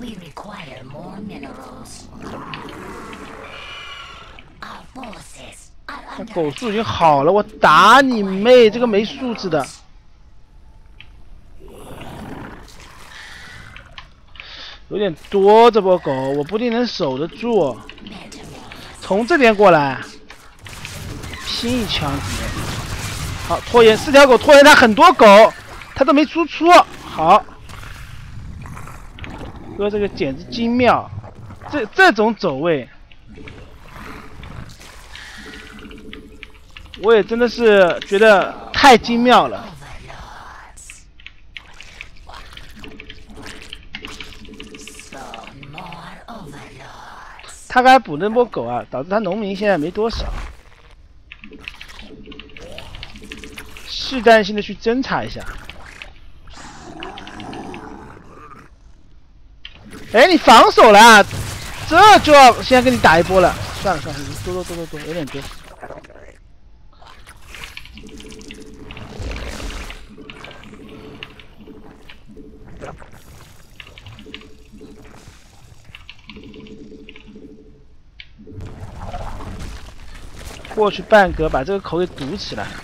这狗素已经好了，我打你妹！这个没素质的。有点多，这波狗我不一定能守得住。从这边过来，拼一枪子。好，拖延四条狗拖延他很多狗，他都没输出。好，哥这个简直精妙，这这种走位，我也真的是觉得太精妙了。他刚才补那波狗啊，导致他农民现在没多少，试探性的去侦查一下。哎，你防守了啊，这就要现在跟你打一波了。算了算了，多多多多多，有点多。过去半格把这个口给堵起来。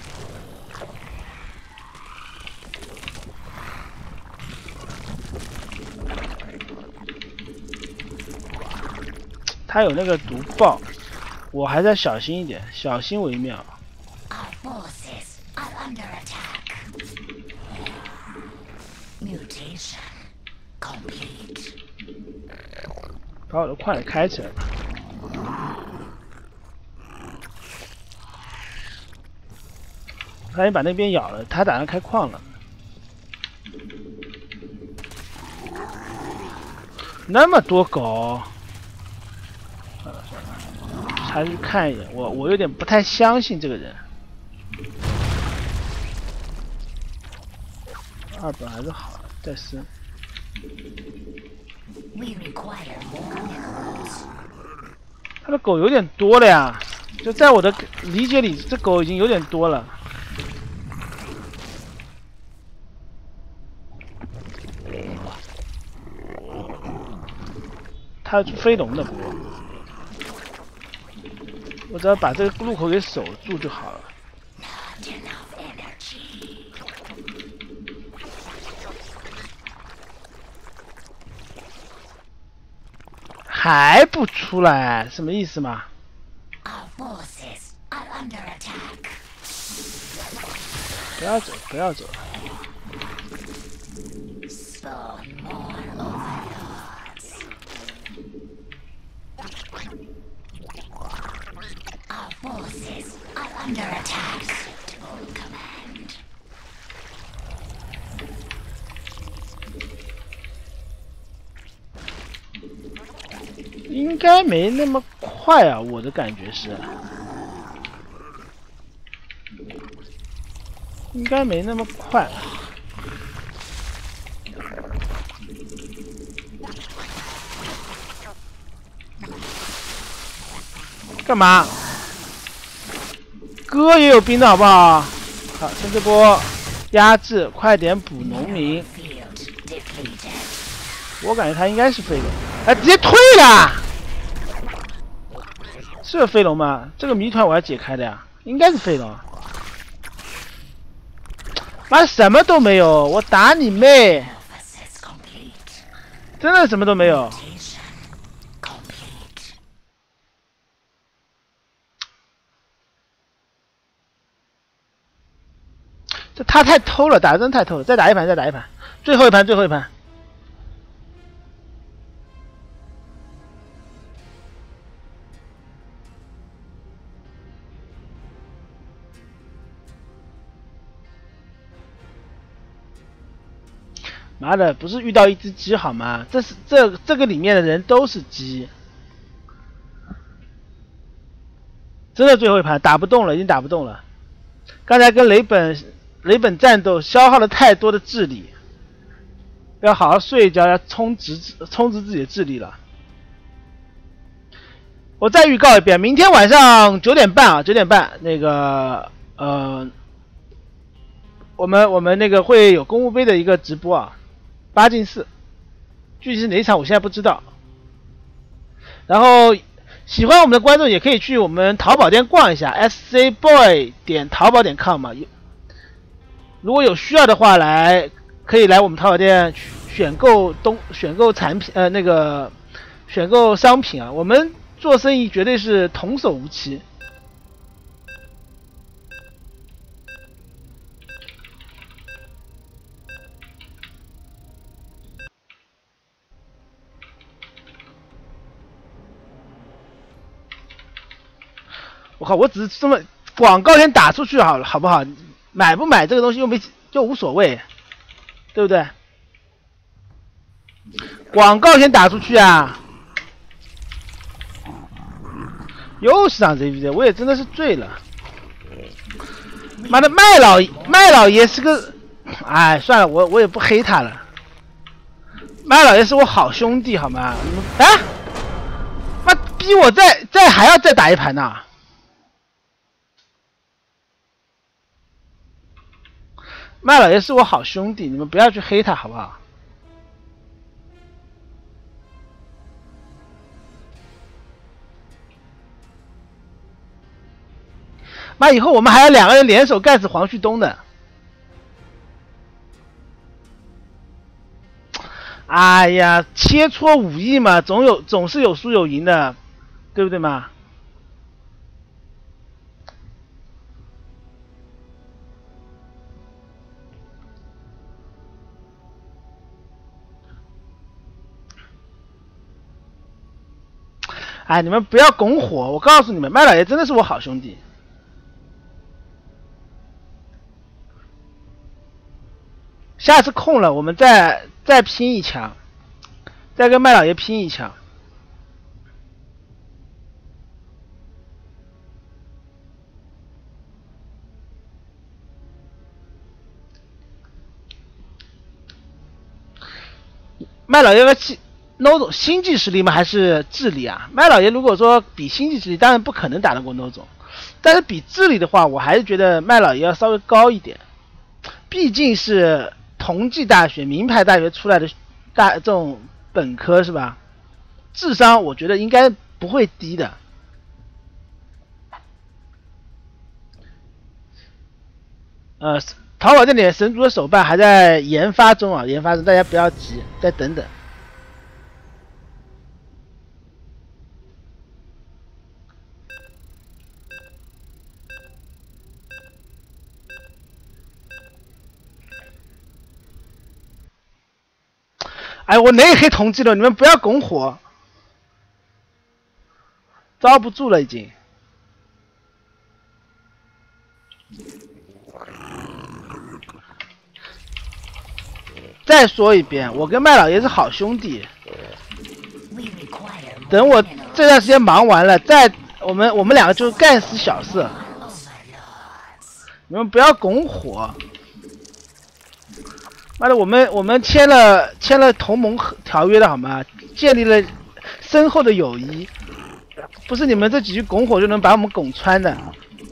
他有那个毒爆，我还是要小心一点，小心为妙。把我的矿也开起来吧。他已经把那边咬了，他打算开矿了。那么多狗， 算了算了，还是看一眼。我我有点不太相信这个人。二本还是好的，再升。 We require more minerals. 他的狗有点多了呀，就在我的理解里，这狗已经有点多了。他飞龙的，不过我只要把这个路口给守住就好了。 Not enough energy. 还不出来，什么意思嘛？ Our forces are under attack. 不要走，不要走。 Spawn more overlords. Our forces are under attack. Full command. 应该没那么快啊，我的感觉是，应该没那么快。干嘛？哥也有兵的好不好？好，先这波压制，快点补农民。 Field depleted. 我感觉他应该是飞龙，哎，直接退了，是飞龙吗？这个谜团我要解开的呀，应该是飞龙。妈，什么都没有，我打你妹！ Process complete. 真的什么都没有。 Mission complete. 这他太偷了，打的真太偷了。再打一盘，再打一盘，最后一盘，最后一盘。 妈的，不是遇到一只鸡好吗？这是这这个里面的人都是鸡，真的最后一盘打不动了，已经打不动了。刚才跟雷本雷本战斗消耗了太多的智力，要好好睡一觉，要充值充值自己的智力了。我再预告一遍，明天晚上九点半啊，九点半那个呃，我们我们那个会有公务杯的一个直播啊。 八进四，具体是哪场我现在不知道。然后喜欢我们的观众也可以去我们淘宝店逛一下 ，s c boy 点淘宝点 com 嘛。如果有需要的话，来可以来我们淘宝店选购东选购产品，呃，那个选购商品啊。我们做生意绝对是童叟无欺。 我靠！我只是这么广告先打出去好了，好不好？买不买这个东西又没就无所谓，对不对？广告先打出去啊！又是场 Z V Z， 我也真的是醉了。妈的，麦老麦老爷是个，哎，算了，我我也不黑他了。麦老爷是我好兄弟，好吗？啊！妈逼我再再还要再打一盘呐！ 麦老爷是我好兄弟，你们不要去黑他，好不好？妈，以后我们还要两个人联手干死黄旭东的。哎呀，切磋武艺嘛，总有总是有输有赢的，对不对嘛？ 哎，你们不要拱火！我告诉你们，麦老爷真的是我好兄弟。下次空了，我们再再拼一枪，再跟麦老爷拼一枪。 麦老爷和气 No 总星际实力吗？还是智力啊？麦老爷如果说比星际实力，当然不可能打得过 No 总，但是比智力的话，我还是觉得麦老爷要稍微高一点，毕竟是同济大学、名牌大学出来的大这种本科是吧？智商我觉得应该不会低的。呃，淘宝这里神族的手办还在研发中啊，研发中，大家不要急，再等等。哎，我内黑同济了，你们不要拱火，招不住了已经。再说一遍，我跟麦老爷是好兄弟。等我这段时间忙完了，再我们我们两个就干死小四。你们不要拱火。妈的，我们我们签了签了同盟条约的好吗？建立了深厚的友谊，不是你们这几句拱火就能把我们拱穿的。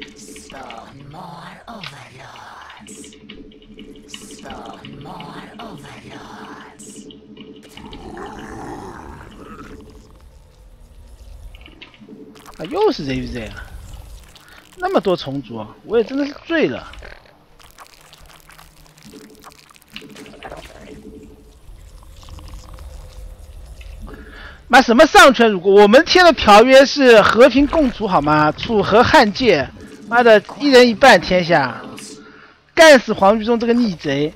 啊，又是 Z V Z 啊！那么多虫族，我也真的是醉了。妈，什么上权辱国？我们签的条约是和平共处，好吗？楚河汉界，妈的，一人一半天下，干死黄玉忠这个逆贼！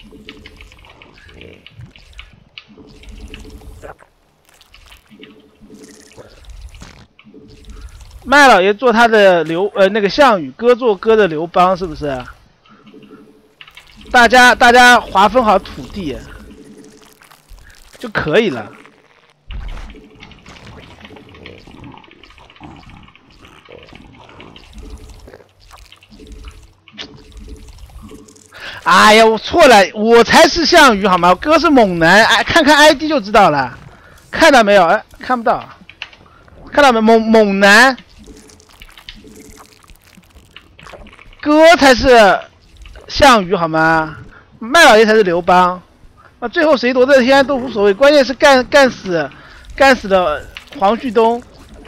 麦老爷做他的刘呃那个项羽，哥做哥的刘邦，是不是？大家大家划分好土地就可以了。哎呀，我错了，我才是项羽好吗？哥是猛男，哎，看看 I D 就知道了，看到没有？哎，看不到，看到没？猛猛男，哥才是项羽好吗？麦老爷才是刘邦，啊，最后谁夺这天都无所谓，关键是干干死干死了黄旭东，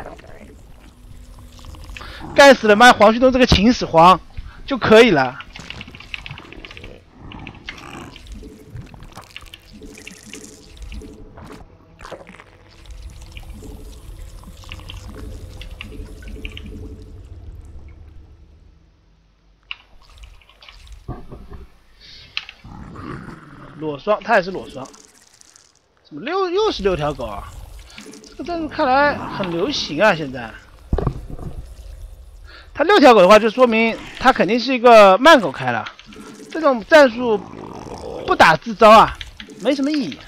干死了妈黄旭东这个秦始皇就可以了。裸双，他也是裸双。怎么六又是六条狗啊？这个战术看来很流行啊！现在，他六条狗的话，就说明他肯定是一个慢狗开了。这种战术不打自招啊，没什么意义。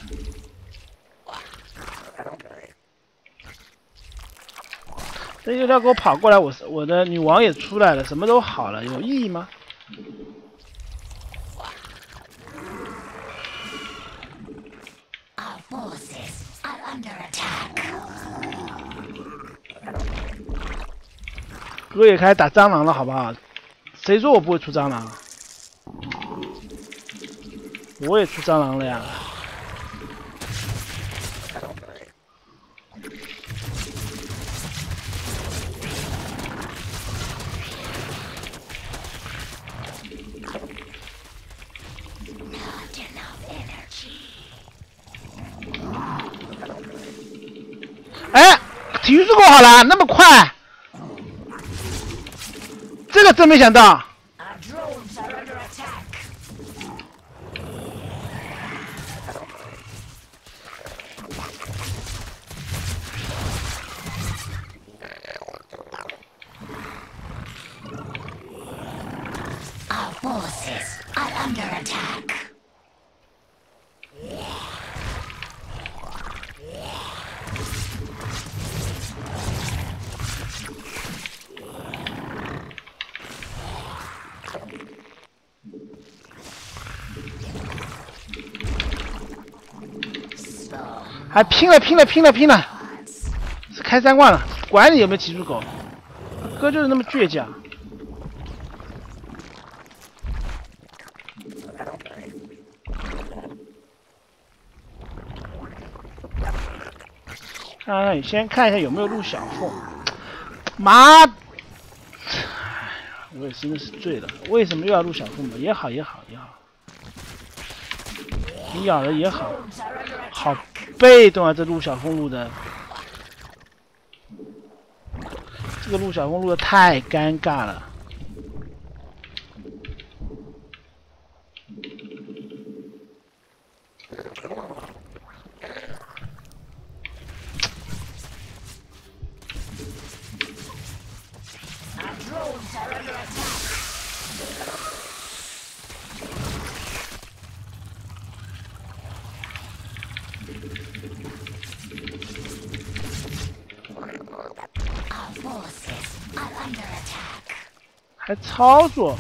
这六条狗跑过来，我我的女王也出来了，什么都好了，有意义吗？哥也开始打蟑螂了，好不好？谁说我不会出蟑螂？我也出蟑螂了呀！哎，体育速够好了，那么快！这个真没想到。 Our forces are under attack. 哎，拼了拼了拼了拼了！是开三冠了，管你有没有骑出狗，哥就是那么倔强。看看你先看一下有没有录小凤。妈！我也真的是醉了，为什么又要录小凤呢？也好也好也好，你咬了也好，好被动啊！这录小凤录的，这个录小凤录的太尴尬了。还操作，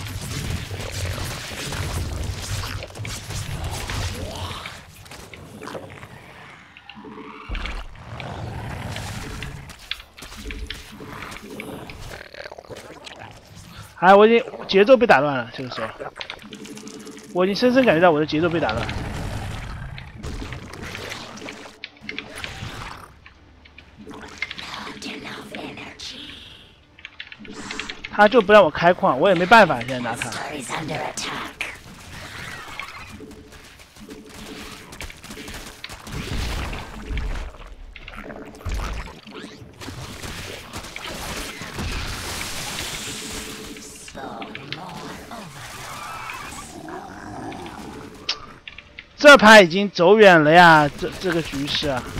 哎，我已经节奏被打乱了。这个时候，我已经深深感觉到我的节奏被打乱。他就不让我开矿，我也没办法，现在拿他。这盘已经走远了呀，这这个局势啊。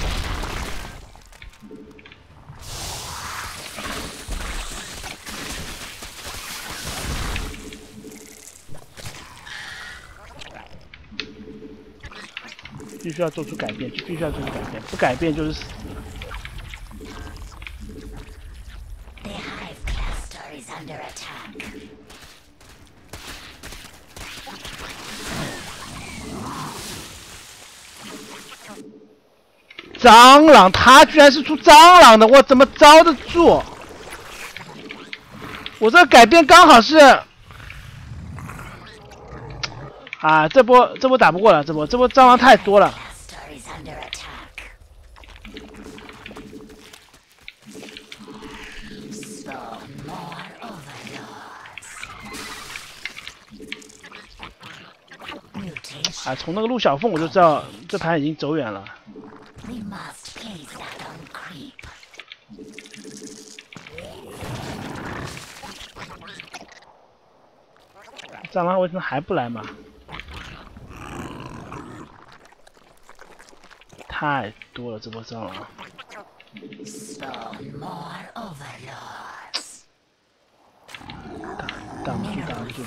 必须要做出改变，就必须要做出改变，不改变就是死。蟑螂，他居然是出蟑螂的，我怎么招得住？我这个改变刚好是。啊，这波这波打不过了，这波这波蟑螂太多了。啊，从那个陆小凤我就知道这盘已经走远了。蟑螂为什么还不来嘛？太多了，这波蟑螂。挡住，挡住。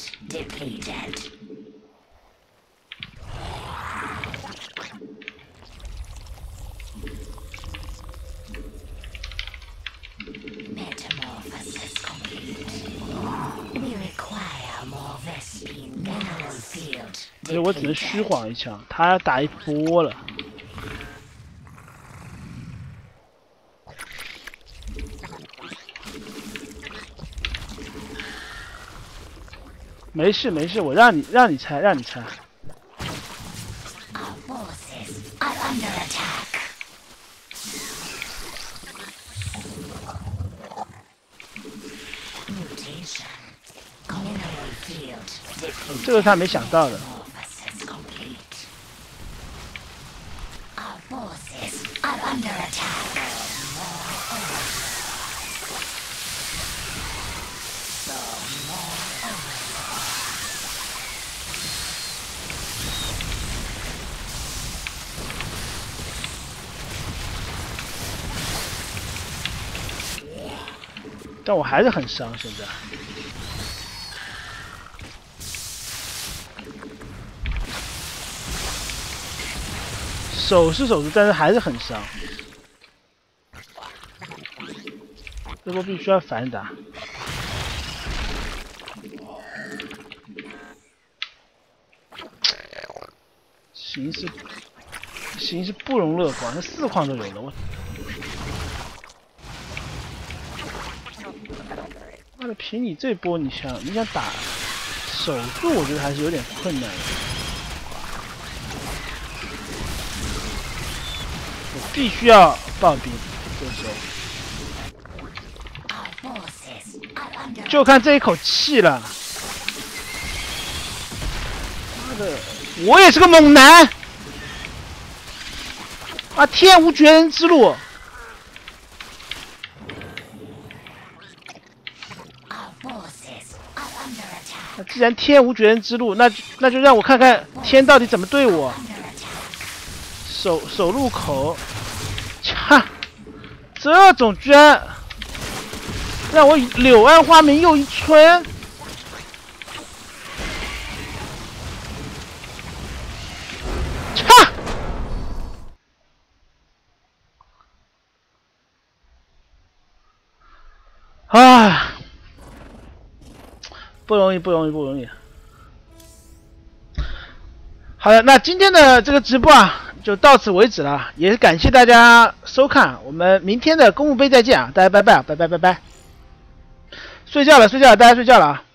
所以我只能虚晃一枪，他要打一波了。没事没事，我让你让你猜，让你猜。这个是他没想到的。但我还是很伤，现在。守是守住，但是还是很伤。这波必须要反打。形势形势不容乐观，那四矿都有了，我。妈的，凭你这波，你想你想打手速，我觉得还是有点困难的。我必须要爆兵，这时候就看这一口气了。妈的，我也是个猛男啊！天无绝人之路。那既然天无绝人之路，那那就让我看看天到底怎么对我。守守路口，哈，这种居然让我柳暗花明又一村。哈，啊！不容易，不容易，不容易。好的，那今天的这个直播啊，就到此为止了，也是感谢大家收看，我们明天的公务杯再见啊，大家拜拜，拜拜，拜拜。睡觉了，睡觉了，大家睡觉了啊。